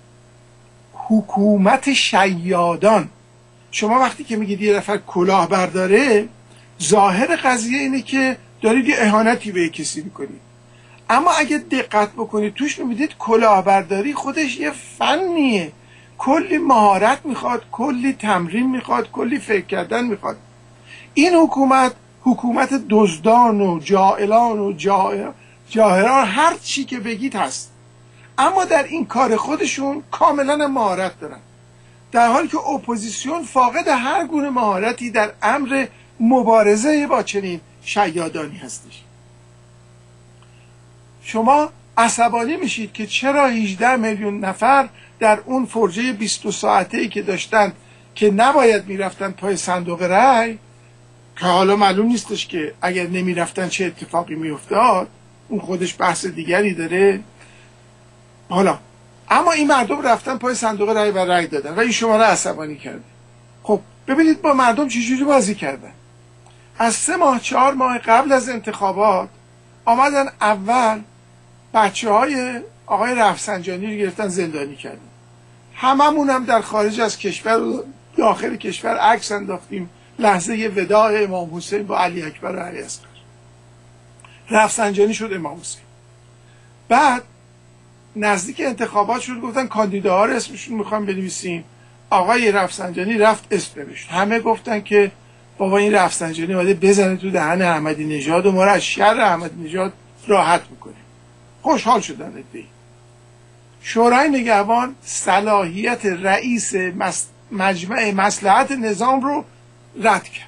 حکومت شیادان، شما وقتی که میگید یه نفر کلاه برداره ظاهر قضیه اینه که دارید یه اهانتی به کسی میکنید، اما اگه دقت بکنید توش میبینید کلاهبرداری خودش یه فنیه، کلی مهارت میخواد، کلی تمرین میخواد، کلی فکر کردن میخواد. این حکومت دزدان و جائلان و جاهران هر چی که بگید هست، اما در این کار خودشون کاملا مهارت دارن، در حالی که اپوزیسیون فاقد هر گونه مهارتی در امر مبارزه با چنین شیادانی هستش. شما عصبانی میشید که چرا 18 میلیون نفر در اون فرجه 22 ساعته‌ای که داشتن که نباید میرفتن پای صندوق رای، که حالا معلوم نیستش که اگر نمیرفتن چه اتفاقی میافتاد، اون خودش بحث دیگری داره. حالا اما این مردم رفتن پای صندوق رای و رای دادن و این شما را عصبانی کرده. خب ببینید با مردم چجوری بازی کردن. از 3 ماه 4 ماه قبل از انتخابات آمدن اول بچه‌های آقای رفسنجانی رو گرفتن زندانی کردن. هممون هم در خارج از کشور و داخل کشور عکس انداختیم لحظه وداع امام حسین با علی اکبر و علی اصغر. رفسنجانی شد امام حسین. بعد نزدیک انتخابات شد گفتن کاندیداها رو اسمشون میخوام بنویسیم. آقای رفسنجانی رفت اسم نوشت. همه گفتن که بابا این رفسنجانی اومده بزنه تو دهن احمدی نژاد و ما رو از شر احمدی نژاد راحت میکنه. خوشحال شدن عده‌ای. شورای نگهبان صلاحیت رئیس مجمع مصلحت نظام رو رد کرد.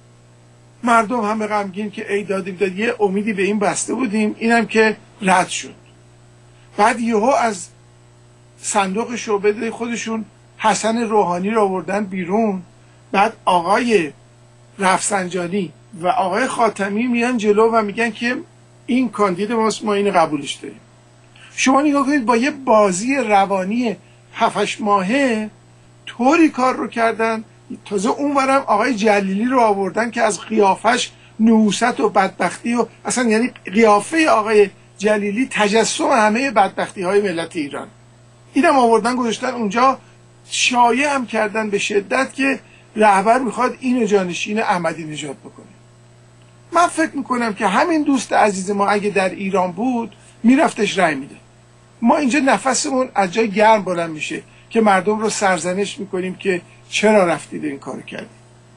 مردم همه غمگین که ای داد یه امیدی به این بسته بودیم، اینم که رد شد. بعد یهو از صندوق شعبه خودشون حسن روحانی رو آوردن بیرون. بعد آقای رفسنجانی و آقای خاتمی میان جلو و میگن که این کاندید ماست، ما اینو قبولش داریم. شما نگاه کنید با یه بازی روانی 7-8 ماهه طوری کار رو کردن. تازه اونورم آقای جلیلی رو آوردن که از قیافش نحوست و بدبختی و اصلا یعنی قیافه آقای جلیلی تجسم همه بدبختی های ملت ایران. اینم آوردن گذاشتن اونجا، شایعه هم کردن به شدت که رهبر میخواد اینو جانشین احمدی نژاد بکنه. من فکر میکنم که همین دوست عزیز ما اگه در ایران بود میرفتش رای میده. ما اینجا نفسمون از جای گرم بلند میشه که مردم رو سرزنش میکنیم که چرا رفتید این کار کردید.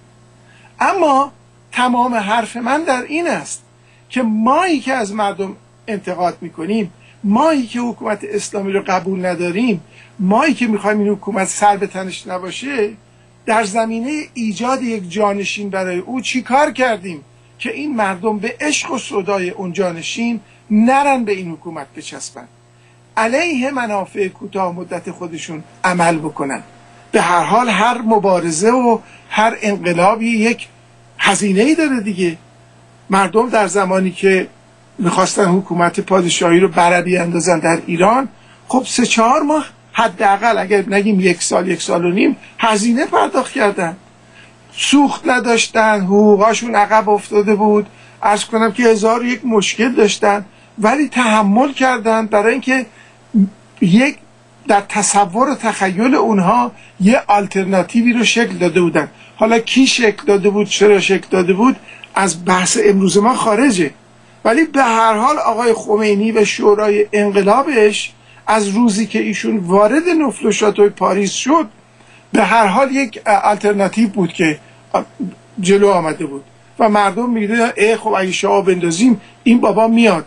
اما تمام حرف من در این است که مایی که از مردم انتقاد میکنیم، مایی که حکومت اسلامی رو قبول نداریم، مایی که میخوایم این حکومت سر به تنش نباشه، در زمینه ایجاد یک جانشین برای او چی کار کردیم که این مردم به عشق و سودای اون جانشین نرن به این حکومت بچسبن، علیه منافع کوتاه مدت خودشون عمل بکنن. به هر حال هر مبارزه و هر انقلابی یک هزینه‌ای داره دیگه. مردم در زمانی که میخواستن حکومت پادشاهی رو بربی اندازن در ایران، خب 3-4 ماه حداقل، اگر نگیم 1 سال 1.5 سال هزینه پرداخت کردن. سوخت نداشتن، حقوقاشون عقب افتاده بود، عرض کنم که 1001 مشکل داشتن، ولی تحمل کردن برای اینکه یک در تصور و تخیل اونها یه آلترناتیوی رو شکل داده بودن. حالا کی شکل داده بود، چرا شکل داده بود، از بحث امروز ما خارجه. ولی به هر حال آقای خمینی و شورای انقلابش از روزی که ایشون وارد نفل و شاتوی پاریس شد، به هر حال یک آلترناتیو بود که جلو آمده بود و مردم میگه خب اگه شاه بندازیم این بابا میاد.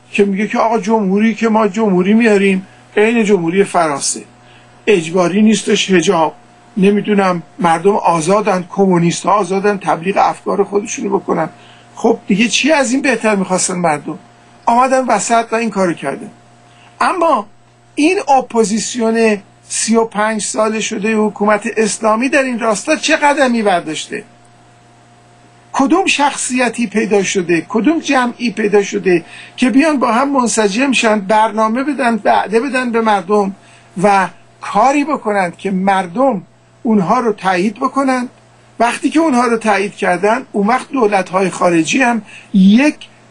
که میگه که آقا جمهوری که ما جمهوری میاریم عین جمهوری فرانسه، اجباری نیستش حجاب، نمیدونم مردم آزادن، کمونیست ها آزادن تبلیغ افکار خودشونو بکنن. خب دیگه چی از این بهتر میخواستن مردم؟ آمدن وسط و این کارو کردن. اما این اپوزیسیون 35 ساله شده حکومت اسلامی در این راستا چه قدمی برداشته؟ کدوم شخصیتی پیدا شده، کدوم جمعی پیدا شده که بیان با هم منسجم شن، برنامه بدن، وعده بدن به مردم و کاری بکنند که مردم اونها رو تایید بکنند. وقتی که اونها رو تایید کردن، اون وقت دولت‌های خارجی هم یک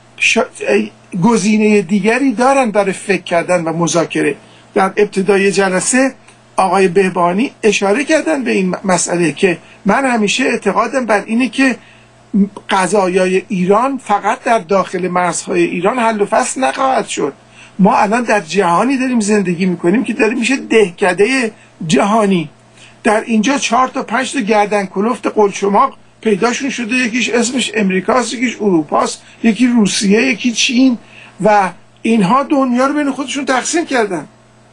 گزینه دیگری دارن برای فکر کردن و مذاکره. در ابتدای جلسه آقای بهبانی اشاره کردن به این مسئله که من همیشه اعتقادم بر اینه که قضایای ایران فقط در داخل مرزهای ایران حل و فصل نخواهد شد. ما الان در جهانی داریم زندگی میکنیم که داره میشه دهکده جهانی. در اینجا 4 تا 5 تا گردن کلفت قلچماق پیداشون شده، یکیش اسمش امریکاست، یکیش اروپاست، یکی روسیه، یکی چین، و اینها دنیا رو بین خودشون تقسیم کردن.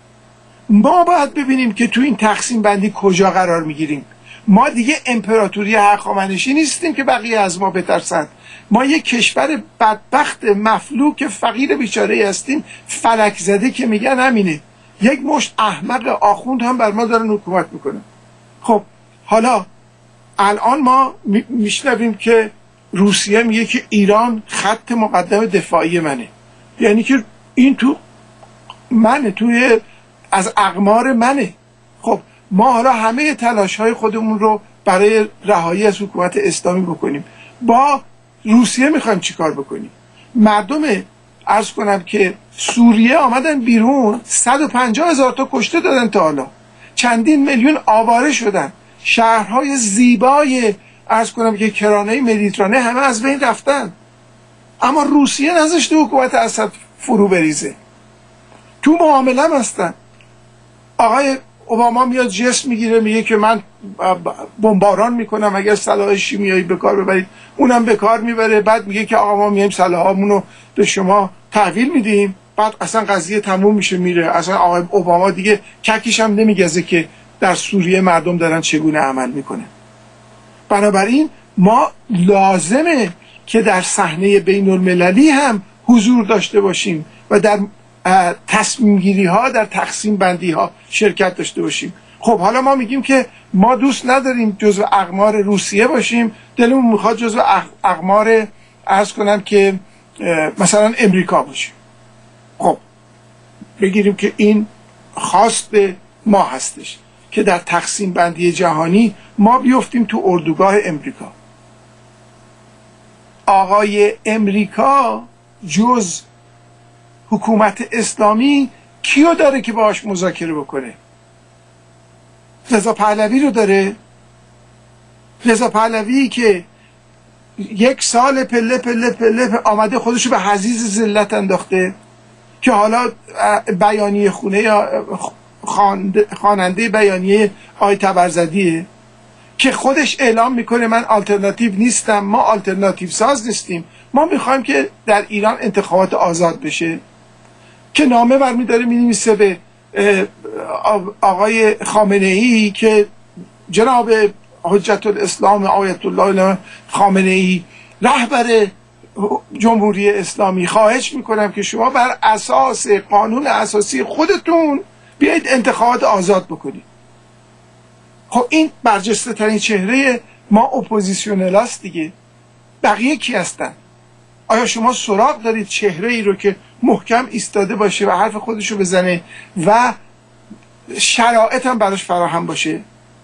ما باید ببینیم که تو این تقسیم بندی کجا قرار میگیریم. ما دیگه امپراتوری هخامنشی نیستیم که بقیه از ما بترسند. ما یک کشور بدبخت مفلوک فقیر بیچاره هستیم، فلک زده که میگن همینه. یک مشت احمق آخوند هم بر ما دارن حکومت میکنن. خب حالا الان ما میشنویم که روسیه میگه که ایران خط مقدم دفاعی منه، یعنی که این تو منه، توی از اقمار منه. خب ما حالا همه تلاش های خودمون رو برای رهایی از حکومت اسلامی بکنیم. با روسیه میخوایم چی کار بکنیم؟ مردم عرض کنم که سوریه آمدن بیرون، 150,000 تا کشته دادن تا حالا، چندین میلیون آواره شدن، شهرهای زیبای عرض کنم که کرانه مدیترانه همه از بین رفتن. اما روسیه نذاشته حکومت اسد فرو بریزه. تو معامله هم هستن. آقای اوباما میاد جست میگیره، میگه که من بمباران میکنم اگر سلاح شیمیایی به کار ببرید، اونم به کار میبره. بعد میگه که آقا ما میایم سلاحامونو به شما تحویل میدیم. بعد اصلا قضیه تموم میشه میره. اصلا آقای اوباما دیگه ککیش هم نمیگزه که در سوریه مردم دارن چگونه عمل میکنه. بنابراین ما لازمه که در صحنه بین المللی هم حضور داشته باشیم و در تصمیم گیری ها، در تقسیم بندی ها شرکت داشته باشیم. خب حالا ما میگیم که ما دوست نداریم جزو اقمار روسیه باشیم، دلمون میخواد جزو اقمار عرض کنم که مثلا امریکا باشیم. خب بگیریم که این خواست ما هستش که در تقسیم بندی جهانی ما بیفتیم تو اردوگاه امریکا. آقای امریکا جز حکومت اسلامی کیو داره که باهاش مذاکره بکنه؟ رضا پهلوی رو داره. رضا پهلوی که 1 سال پله پله پله آمده خودشو به حضیض ذلت انداخته، که حالا بیانیه خونه یا خواننده بیانیه آقای طبرزدیه که خودش اعلام میکنه من آلترناتیو نیستم، ما آلترناتیو ساز نیستیم، ما میخوایم که در ایران انتخابات آزاد بشه، که نامه برمی داره می نویسه به آقای خامنه ای که جناب حجت الاسلام آیت الله خامنه ای رهبر جمهوری اسلامی، خواهش میکنم که شما بر اساس قانون اساسی خودتون بیایید انتخابات آزاد بکنید. خب این برجسته ترین چهره ما اپوزیسیونل است دیگه. بقیه کی هستن؟ آیا شما سراغ دارید چهره ای رو که محکم ایستاده باشه و حرف خودشو بزنه و شرایط هم براش فراهم باشه؟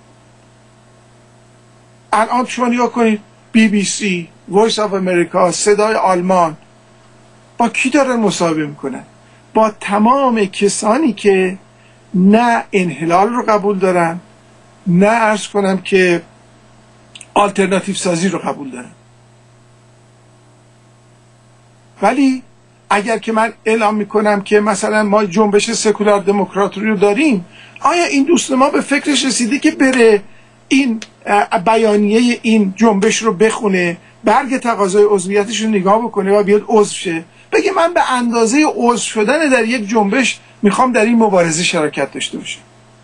الان شما نگاه کنید، BBC، وایس آف امریکا، صدای آلمان، با کی دارن مصاحبه میکنن؟ با تمام کسانی که نه انحلال رو قبول دارن، نه عرض کنم که آلترناتیو سازی رو قبول دارن. ولی اگر که من اعلام میکنم که مثلا ما جنبش سکولار دموکراتوری رو داریم، آیا این دوست ما به فکرش رسیده که بره این بیانیه این جنبش رو بخونه، برگ تقاضای عضویتش رو نگاه بکنه و بیاد عضو شه؟ به بگه من به اندازه عضو شدن در یک جنبش میخوام در این مبارزه شراکت داشته باشم.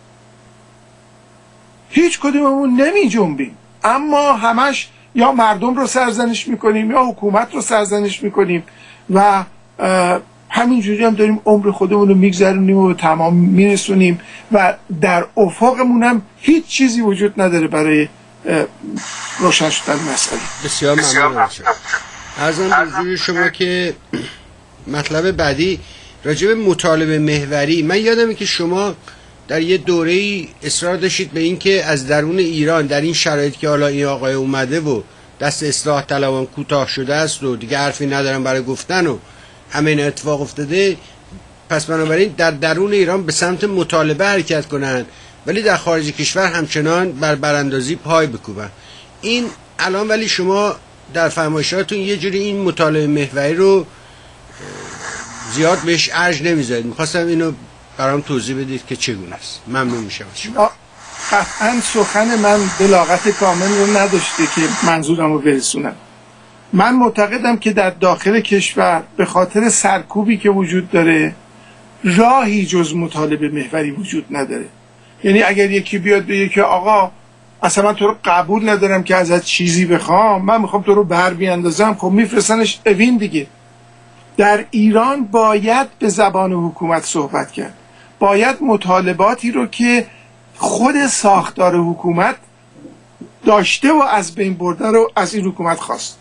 هیچ کدوممون نمی جنبیم، اما همش یا مردم رو سرزنش میکنیم یا حکومت رو سرزنش میکنیم و همینجوری هم داریم عمر خودمون رو میگذرونیم و به تمام میرسونیم و در افقمون هم هیچ چیزی وجود نداره برای روشن شدن مسئله. بسیار ممنونم. عرضم حضور شما که مطلب بعدی راجع به مطالبه محوری، من یادمه که شما در یه دوره‌ای اصرار داشتید به این که از درون ایران در این شرایط که حالا این آقای اومده و دست اصلاح طلبان کوتاه شده است و دیگه حرفی ندارم برای گفتن و همه این اتفاق افتاده، پس بنابراین در درون ایران به سمت مطالبه حرکت کنند ولی در خارج کشور همچنان بر براندازی پای بکوبن. این الان ولی شما در فرمایشاتون یه جوری این مطالبه محوری رو زیاد بهش ارج نمیذارید. میخواستم اینو برام توضیح بدید که چگونه است. ممنون میشم از شما. قطعا سخن من بلاغت کامل رو نداشته که منظورم رو برسونم. من معتقدم که در داخل کشور به خاطر سرکوبی که وجود داره راهی جز مطالبه محوری وجود نداره. یعنی اگر یکی بیاد بگه که آقا اصلا من تو رو قبول ندارم که ازت چیزی بخوام، من میخوام تو رو بر بیاندازم، خب میفرستنش اوین دیگه. در ایران باید به زبان حکومت صحبت کرد، باید مطالباتی رو که خود ساختار حکومت داشته و از بین برده رو از این حکومت خواست.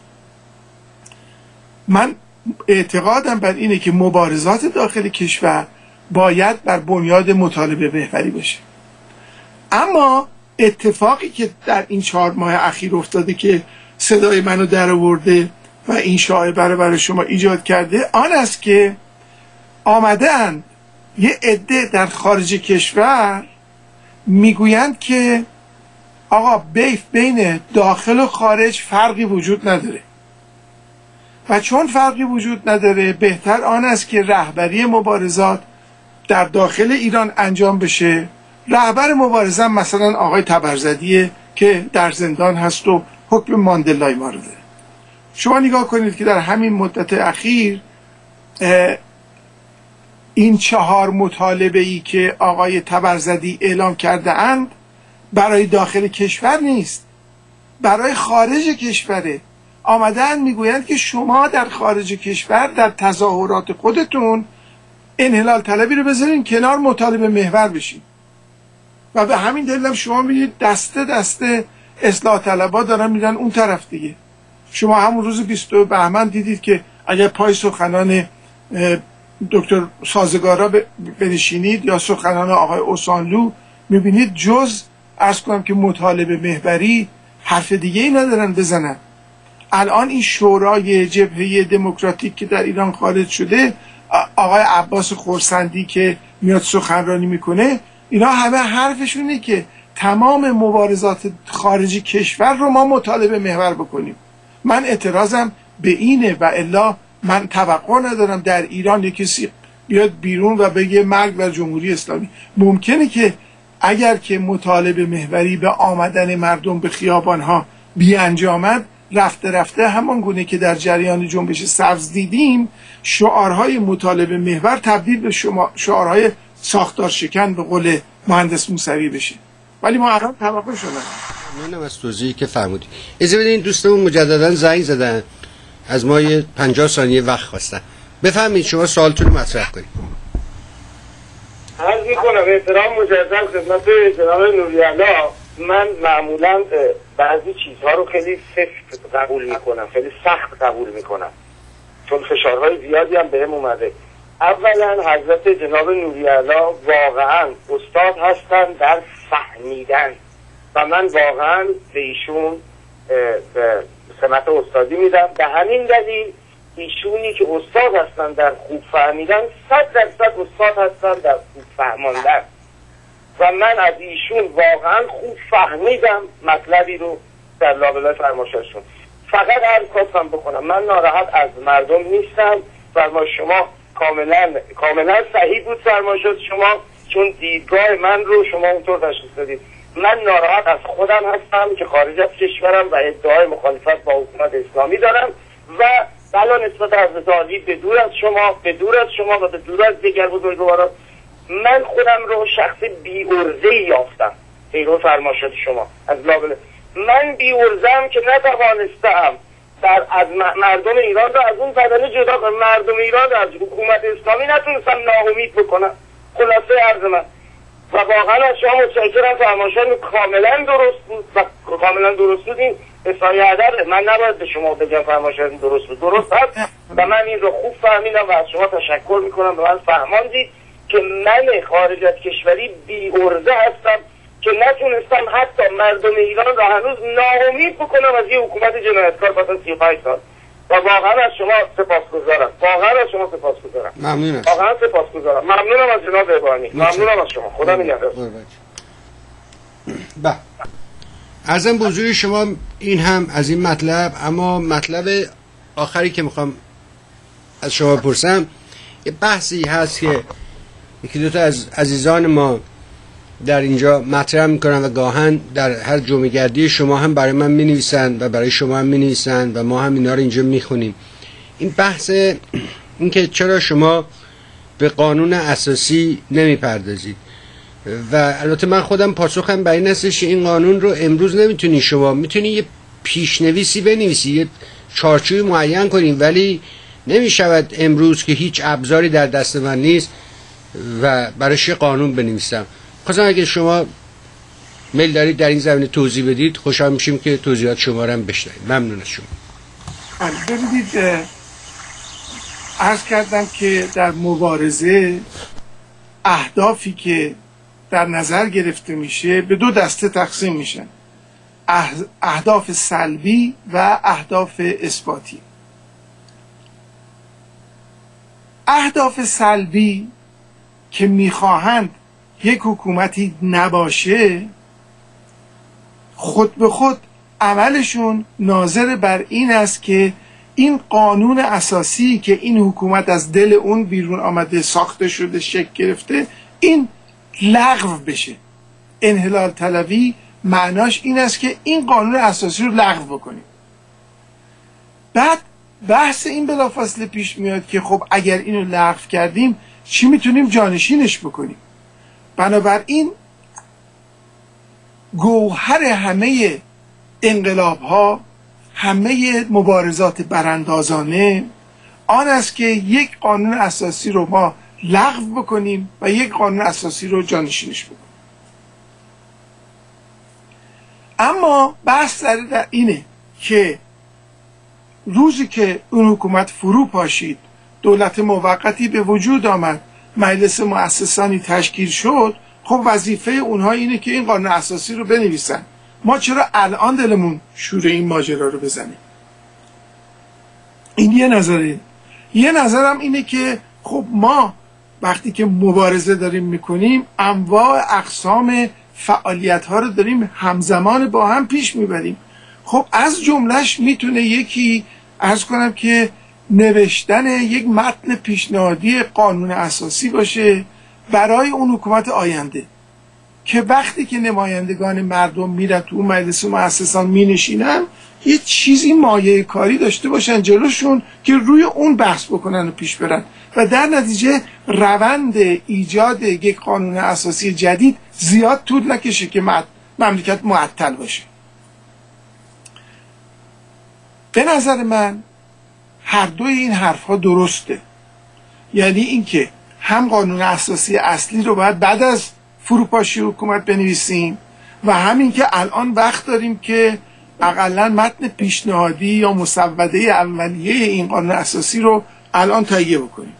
من اعتقادم بر اینه که مبارزات داخل کشور باید بر بنیاد مطالبه محوری باشه. اما اتفاقی که در این 4 ماه اخیر افتاده که صدای منو در آورده و این شایعه رو برای شما ایجاد کرده آن است که آمدن یه عده در خارج کشور میگویند که آقا بین داخل و خارج فرقی وجود نداره و چون فرقی وجود نداره بهتر آن است که رهبری مبارزات در داخل ایران انجام بشه. رهبر مبارزه مثلا آقای تبرزدیه که در زندان هست و حکم ماندلای ما رو داره. شما نگاه کنید که در همین مدت اخیر این 4 مطالبه‌ای که آقای تبرزدی اعلام کرده اند برای داخل کشور نیست، برای خارج کشوره. آمدن میگویند که شما در خارج کشور در تظاهرات خودتون انحلال طلبی رو بذارین کنار، مطالبه محور بشین. و به همین دلیل هم شما می‌بینید دسته دسته اصلاح طلبا دارن میرن اون طرف دیگه. شما همون روز 22 بهمن دیدید که اگر پای سخنان دکتر سازگارا بنشینید یا سخنان آقای اوسانلو، میبینید جز عرض کنم که مطالبه محوری حرف دیگه ای ندارن بزنن. الان این شورای جبهه دموکراتیک که در ایران خارج شده، آقای عباس خورسندی که میاد سخنرانی میکنه، اینا همه حرفشونه که تمام مبارزات خارجی کشور رو ما مطالبه محور بکنیم. من اعتراضم به اینه و الا من توقع ندارم در ایران یک کسی بیاد بیرون و بگه مرگ بر جمهوری اسلامی. ممکنه که اگر که مطالبه محوری به آمدن مردم به خیابانها بیانجامد، رفته رفته همان گونه که در جریان جنبش سبز دیدیم شعارهای مطالبه محور تبدیل به شعارهای ساختار شکن به قول مهندس موسوی بشه. ولی ما الان توقع شدن. ممنونم از توضیحی که فرمودید. اجازه بدین دوستمون مجددا زنگ زدن، از ما 50 ثانیه وقت خواستن. بفرمایید شما سوالتون رو مطرح کنید. عرض می‌کنم احترام مجدد خدمت جناب نوری‌علا. من معمولا بعضی چیزها رو خیلی سفت قبول میکنم، خیلی سخت قبول میکنم، چون فشارهای زیادی هم بهم اومده. اولا حضرت جناب نوری‌علا واقعا استاد هستن در فهمیدن و من واقعا به ایشون سمت استادی میدم. به همین دلیل ایشونی که استاد هستن در خوب فهمیدن 100% استاد هستن در خوب فهماندن و من از ایشون واقعا خوب فهمیدم مطلبی رو در لابلای فرمایششون. فقط عرض خواستم بکنم من ناراحت از مردم نیستم. فرمایش شما کاملا صحیح بود فرمایشات شما، چون دیدگاه من رو شما اونطور تشخیص دادید. من ناراحت از خودم هستم که خارج از کشورم و ادعای مخالفت با حکومت اسلامی دارم و بلا نسبت حضرت عالی به دور از شما و به دور از دیگر بزرگواران، من خودم رو شخص بی ارزه‌ای یافتم پیرو فرمایشات شما از لابل. من بی ارزه‌ام که نتوانستم از مردم ایران رو از اون بدنه جدا کنم، مردم ایران رو از حکومت اسلامی نتونستم ناامید بکنم. خلاصه عرض من و واقعا از شما متشکرم، فرمایشات کاملا درست بود و کاملا درست بود. این اصلاحی ادب من نباید به شما بگم فرمایشات درست بود، درست هست و من این رو خوب فهمیدم و از شما تشکر میکنم. به من فهماندید که من خارج از کشوری بی ارزه هستم که نتونستم حتی مردم ایران را هنوز ناامید بکنم از یه حکومت جنایتکار پس از 35 سال و واقعا از شما سپاسگزارم. ممنونم. واقعا سپاسگزارم. ممنونم از جناب بهبانی. ممنونم از شما. خدا نگهدار. عرضم به حضور شما این هم از این مطلب. اما مطلب آخری که میخوام از شما بپرسم، یه بحثی هست که یکی دوتا از عزیزان ما در اینجا مطرح میکنن و گاهن در هر جمعه گردی شما هم برای من مینویسن و برای شما هم مینویسن و ما هم اینا رو اینجا میخونیم. این بحث این که چرا شما به قانون اساسی نمیپردازید و البته من خودم پاسخم بر این هستش این قانون رو امروز نمیتونی، شما میتونی یه پیشنویسی بنویسی، یه چارچوبی معین کنیم، ولی نمیشود امروز که هیچ ابزاری در دست من نیست و برایش قانون بنویسم. خواستم اگه شما میل دارید در این زمینه توضیح بدید خوشحال میشیم که توضیحات شما رو هم بشنویم. ممنون از شما. ببینید عرض کردم که در مبارزه اهدافی که در نظر گرفته میشه به دو دسته تقسیم میشن، اهداف سلبی و اهداف اثباتی. اهداف سلبی که میخواهند یک حکومتی نباشه، خود به خود عملشون ناظر بر این است که این قانون اساسی که این حکومت از دل اون بیرون آمده، ساخته شده، شکل گرفته، این لغو بشه. انحلال طلبی معناش این است که این قانون اساسی رو لغو بکنیم. بعد بحث این بلافاصله پیش میاد که خب اگر اینو لغو کردیم چی میتونیم جانشینش بکنیم؟ بنابراین گوهر همه انقلاب ها، همه مبارزات براندازانه آن است که یک قانون اساسی رو ما لغو بکنیم و یک قانون اساسی رو جانشینش بکنیم. اما بحث در اینه که روزی که اون حکومت فرو پاشید، دولت موقتی به وجود آمد، مجلس مؤسسانی تشکیل شد، خب وظیفه اونها اینه که این قانون اساسی رو بنویسن. ما چرا الان دلمون شور این ماجرا رو بزنیم؟ این یه نظره. یه نظرم اینه که خب ما وقتی که مبارزه داریم میکنیم انواع اقسام فعالیت ها رو داریم همزمان با هم پیش میبریم. خب از جملهش میتونه یکی عرض کنم که نوشتن یک متن پیشنهادی قانون اساسی باشه برای اون حکومت آینده، که وقتی که نمایندگان مردم میرن تو اون مجلس مؤسسان مینشینن یه چیزی مایه کاری داشته باشن جلوشون که روی اون بحث بکنن و پیش برن و در نتیجه روند ایجاد یک قانون اساسی جدید زیاد طول نکشه که مملکت معطل باشه. به نظر من هر دوی این حرفها درسته. یعنی اینکه هم قانون اساسی اصلی رو باید بعد از فروپاشی حکومت بنویسیم و همین که الان وقت داریم که اقلا متن پیشنهادی یا مسوده اولیه این قانون اساسی رو الان تهیه بکنیم.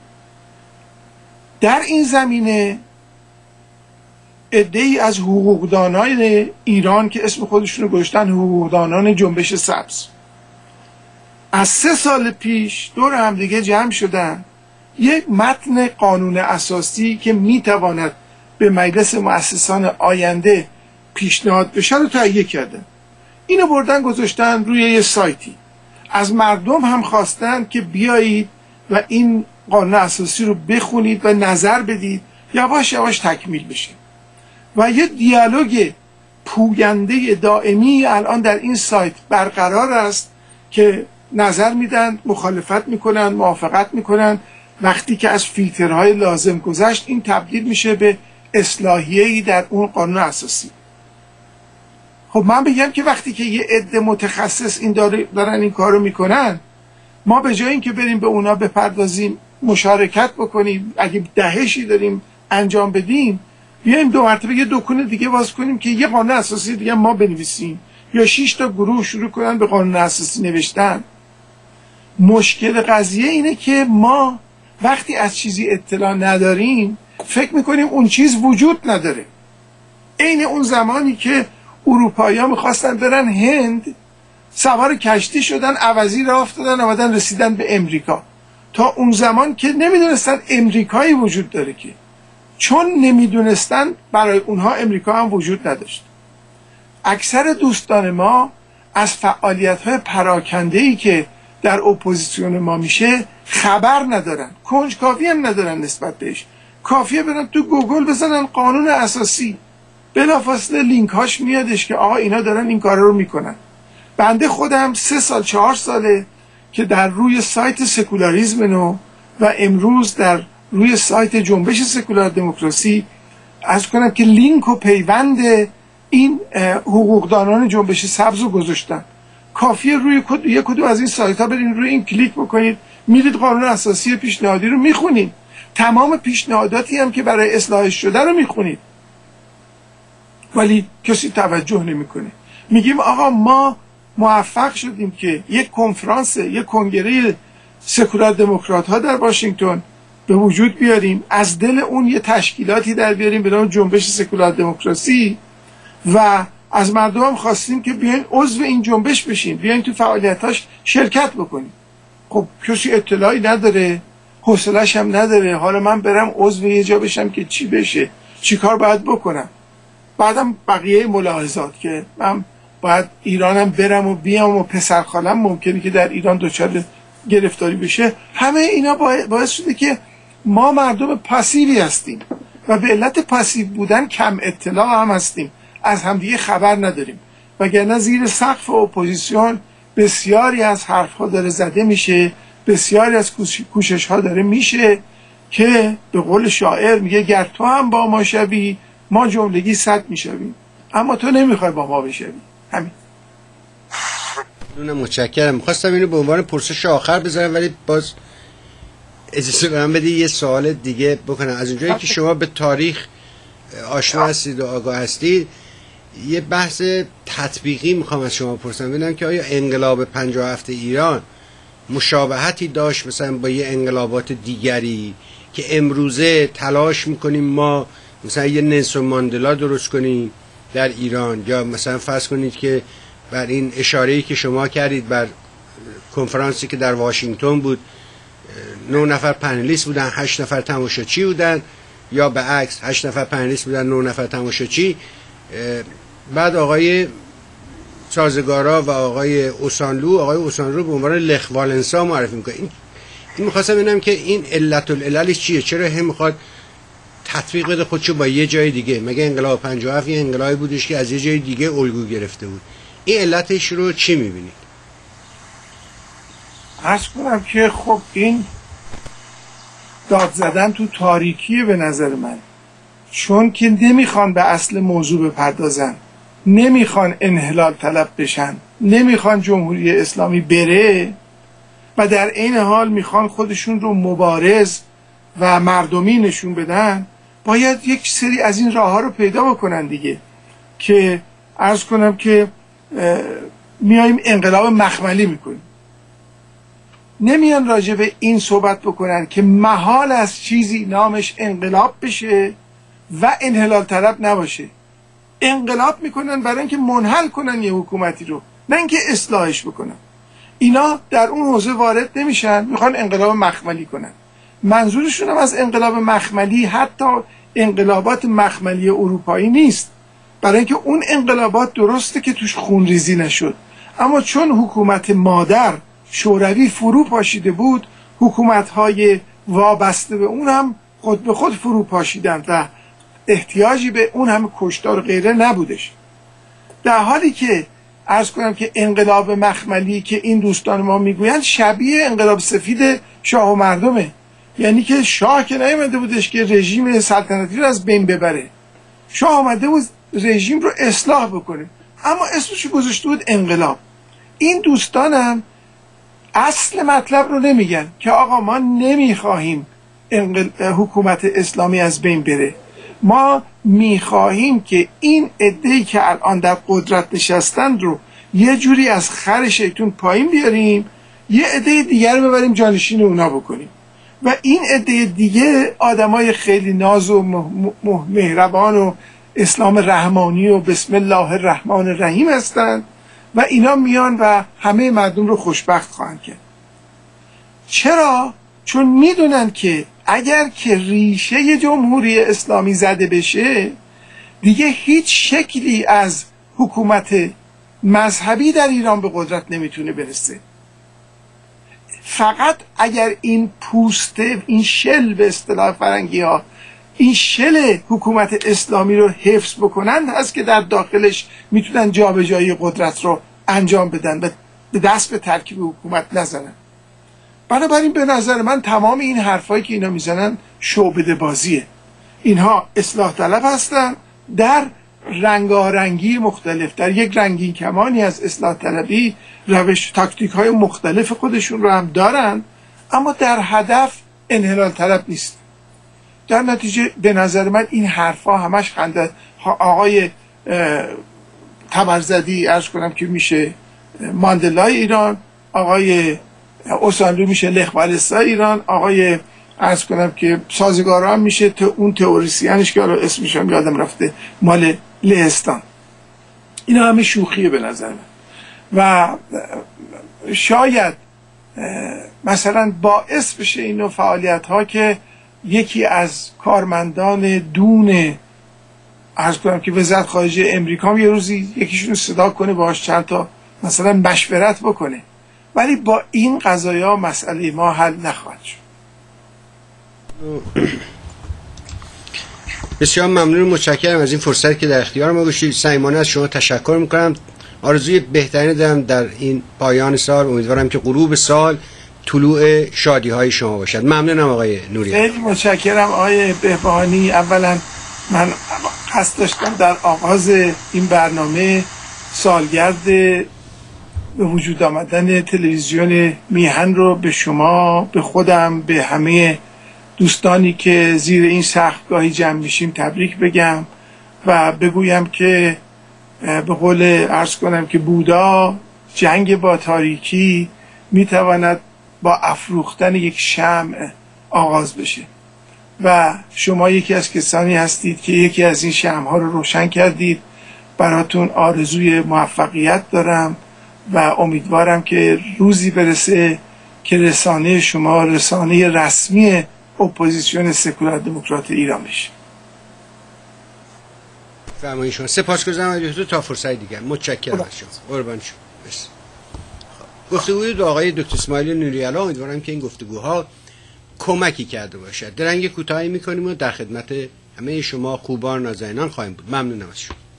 در این زمینه عده‌ای از حقوقدانان ایران که اسم خودشون رو گذاشتن حقوقدانان جنبش سبز، از 3 سال پیش دور هم دیگه جمع شدن یک متن قانون اساسی که میتواند به مجلس مؤسسان آینده پیشنهاد بشه رو تهیه کردن. اینو بردن گذاشتن روی یه سایتی. از مردم هم خواستن که بیایید و این قانون اساسی رو بخونید و نظر بدید، یواش یواش تکمیل بشه. و یه دیالوگ پوینده دائمی الان در این سایت برقرار است که نظر میدن، مخالفت میکنن، موافقت میکنن. وقتی که از فیلترهای لازم گذشت این تبدیل میشه به اصلاحیه‌ای در اون قانون اساسی. خب من بگم که وقتی که یه عده متخصص این دارن این کارو میکنن، ما به جای اینکه بریم به اونا بپردازیم، مشارکت بکنیم، اگه دهشی داریم انجام بدیم، بیایم 2 مرتبه یه دکون دیگه باز کنیم که یه قانون اساسی دیگه ما بنویسیم، یا 6 تا گروه شروع کنن به قانون اساسی نوشتن. مشکل قضیه اینه که ما وقتی از چیزی اطلاع نداریم فکر میکنیم اون چیز وجود نداره. عین اون زمانی که اروپایی‌ها میخواستن برن هند، سوار کشتی شدن، عوضی راه افتادن، آمدن رسیدن به امریکا. تا اون زمان که نمیدونستن امریکایی وجود داره، که چون نمیدونستن برای اونها امریکا هم وجود نداشت. اکثر دوستان ما از فعالیت‌های پراکنده‌ای که در اپوزیسیون ما میشه خبر ندارن، کنجکاوی هم ندارن نسبت بهش. کافیه برن تو گوگل بزنن قانون اساسی، بلافاصله لینک هاش میادش که آقا اینا دارن این کارا رو میکنن. بنده خودم 3 سال 4 ساله که در روی سایت سکولاریسم نو و امروز در روی سایت جنبش سکولار دموکراسی عرض کنم که لینک و پیوند این حقوقدانان جنبش سبز رو گذاشتن. کافیه روی یک کدوم از این سایت ها برین، روی این کلیک بکنید، میرید قانون اساسی پیشنهادی رو میخونید، تمام پیشنهاداتی هم که برای اصلاحش شده رو میخونید، ولی کسی توجه نمیکنه. میگیم آقا ما موفق شدیم که یک کنفرانس، یک کنگره سکولار دموکرات ها در واشنگتن به وجود بیاریم، از دل اون یه تشکیلاتی در بیاریم به نام جنبش سکولار دموکراسی، و از مردم هم خواستیم که بیاین عضو این جنبش بشین، بیاین تو فعالیتاش شرکت بکنیم. خب کسی اطلاعی نداره، حوصله‌اش هم نداره. حالا من برم عضو یه جا بشم که چی بشه، چی کار باید بکنم؟ بعدم بقیه ملاحظات که من باید ایرانم برم و بیام و پسر خالم ممکنه که در ایران دچار گرفتاری بشه. همه اینا باعث شده که ما مردم پاسیوی هستیم و به علت پاسیو بودن کم اطلاع هم هستیم، از همدیگه خبر نداریم. وگرنه زیر سقف اپوزیسیون بسیاری از حرفها داره زده میشه، بسیاری از کوشش ها داره میشه که به قول شاعر میگه گر تو هم با ما شوی ما جملگی 100 میشویم، اما تو نمیخوای با ما بشوی. همین. متشکرم. میخواستم اینو به عنوان پرسش آخر بذارم، ولی باز اجازه بدم بدی یه سوال دیگه بکنم. از اونجایی که شما به تاریخ آشنا هستید و آگاه هستید، یه بحث تطبیقی میخوام از شما پرسم، ببینم که آیا انقلاب 57 ایران مشابهتی داشت مثلا با یه انقلابات دیگری که امروزه تلاش میکنیم ما مثلا یه نلسون ماندلا درست کنیم در ایران، یا مثلا فرض کنید که بر این اشاره‌ای که شما کردید بر کنفرانسی که در واشنگتن بود 9 نفر پنلیست بودن، 8 نفر تماشاچی بودن، یا به عکس 8 نفر پنلیست بودن 9 نفر تماشاچی. بعد آقای سازگارا و آقای اوسانلو به عنوان لخ والنسا معرفی میکنه. این میخواستم ببینم که این علت العللش چیه، چرا هم میخواد تطبیق بده خودشو با یه جای دیگه؟ مگه انقلاب 57 یه انقلابی بودش که از یه جای دیگه الگو گرفته بود؟ این علتش رو چی میبینید؟ عرض کنم که خب این داد زدن تو تاریکیه به نظر من، چون که نمیخوان به اصل موضوع بپردازن، نمیخوان انحلال طلب بشن، نمیخوان جمهوری اسلامی بره، و در این حال میخوان خودشون رو مبارز و مردمی نشون بدن. باید یک سری از این راه ها رو پیدا بکنن دیگه، که عرض کنم که میایم انقلاب مخملی میکنیم. نمیان راجع به این صحبت بکنن که محال از چیزی نامش انقلاب بشه و انحلال طلب نباشه. انقلاب میکنن برای اینکه منحل کنن یه حکومتی رو، نه اینکه اصلاحش بکنن. اینا در اون حوزه وارد نمیشن، میخوان انقلاب مخملی کنن. منظورشون هم از انقلاب مخملی حتی انقلابات مخملی اروپایی نیست، برای اینکه اون انقلابات درسته که توش خونریزی نشد، اما چون حکومت مادر شوروی فرو پاشیده بود، حکومت‌های وابسته به اون هم خود به خود فرو پاشیدند و احتیاجی به اون همه کشتار و غیره نبودش. در حالی که عرض کنم که انقلاب مخملی که این دوستان ما میگویند شبیه انقلاب سفید شاه و مردمه. یعنی که شاه که نیامده بودش که رژیم سلطنتی رو از بین ببره، شاه آمده بود رژیم رو اصلاح بکنه، اما اسمش گذاشته بود انقلاب. این دوستانم اصل مطلب رو نمیگن که آقا ما نمیخواهیم حکومت اسلامی از بین بره، ما میخواهیم که این عده‌ای که الان در قدرت نشستند رو یه جوری از خر شیطون پایین بیاریم، یه عده دیگر رو ببریم جانشین اونا بکنیم. و این عده دیگه آدمای خیلی ناز و مهربان و اسلام رحمانی و بسم الله الرحمن الرحیم هستند و اینا میان و همه مردم رو خوشبخت خواهند کرد. چرا؟ چون میدونن که اگر که ریشه جمهوری اسلامی زده بشه دیگه هیچ شکلی از حکومت مذهبی در ایران به قدرت نمیتونه برسه. فقط اگر این پوسته، این شل به اصطلاح فرنگی ها، این شل حکومت اسلامی رو حفظ بکنن هست که در داخلش میتونن جابجایی قدرت رو انجام بدن و دست به ترکیب حکومت نزنن. بنابراین به نظر من تمام این حرفایی که اینا میزنن شعبده بازیه. اینها اصلاح طلب هستن در رنگارنگی مختلف، در یک رنگین کمانی از اصلاح طلبی، روش تاکتیک های مختلف خودشون رو هم دارن، اما در هدف انحلال طلب نیست. در نتیجه به نظر من این حرفا همش خنده. آقای تبرزدی عرض کنم که میشه ماندلای ایران، آقای اوسانلو میشه لخبالستای ایران، آقای عرض کنم که سازگاران میشه اون تئوریسینش که اسمش هم یادم رفته مال لهستان. اینا همه شوخیه به نظر من. و شاید مثلا باعث بشه این نوع فعالیت ها که یکی از کارمندان دون عرض کنم که وزارت خارجه امریکا یه روزی یکیشون صدا کنه باهاش چند تا مثلا مشورت بکنه، ولی با این قضایا مسئله ما حل نخواهد شد. بسیار ممنون و متشکرم از این فرصتی که در اختیار ما گذاشتید. صمیمانه از شما تشکر میکنم. آرزوی بهترین دارم در این پایان سال. امیدوارم که غروب سال طلوع شادی های شما باشد. ممنونم آقای نوری. خیلی متشکرم آقای بهبهانی. اولا من قصد داشتم در آغاز این برنامه سالگرد به وجود آمدن تلویزیون میهن رو به شما، به خودم، به همه دوستانی که زیر این سقف‌گاهی جمع میشیم تبریک بگم و بگویم که به قول عرض کنم که بودا جنگ با تاریکی میتواند با افروختن یک شمع آغاز بشه و شما یکی از کسانی هستید که یکی از این شمع‌ها رو روشن کردید. براتون آرزوی موفقیت دارم و امیدوارم که روزی برسه که رسانه شما رسانه رسمی اپوزیسیون سکولار دموکرات ایران بشه. فرمایید شما. سپاسگزارم از تو. تا فرصت دیگر متشکرم از شما. قربان شما. مرسی. گفتگوی با آقای دکتر اسماعیل نوری‌علی، امیدوارم که این گفتگوها کمکی کرده باشد. درنگ کوتاهی می‌کنیم و در خدمت همه شما خوبان نازنینان خواهیم بود. ممنونم از شما.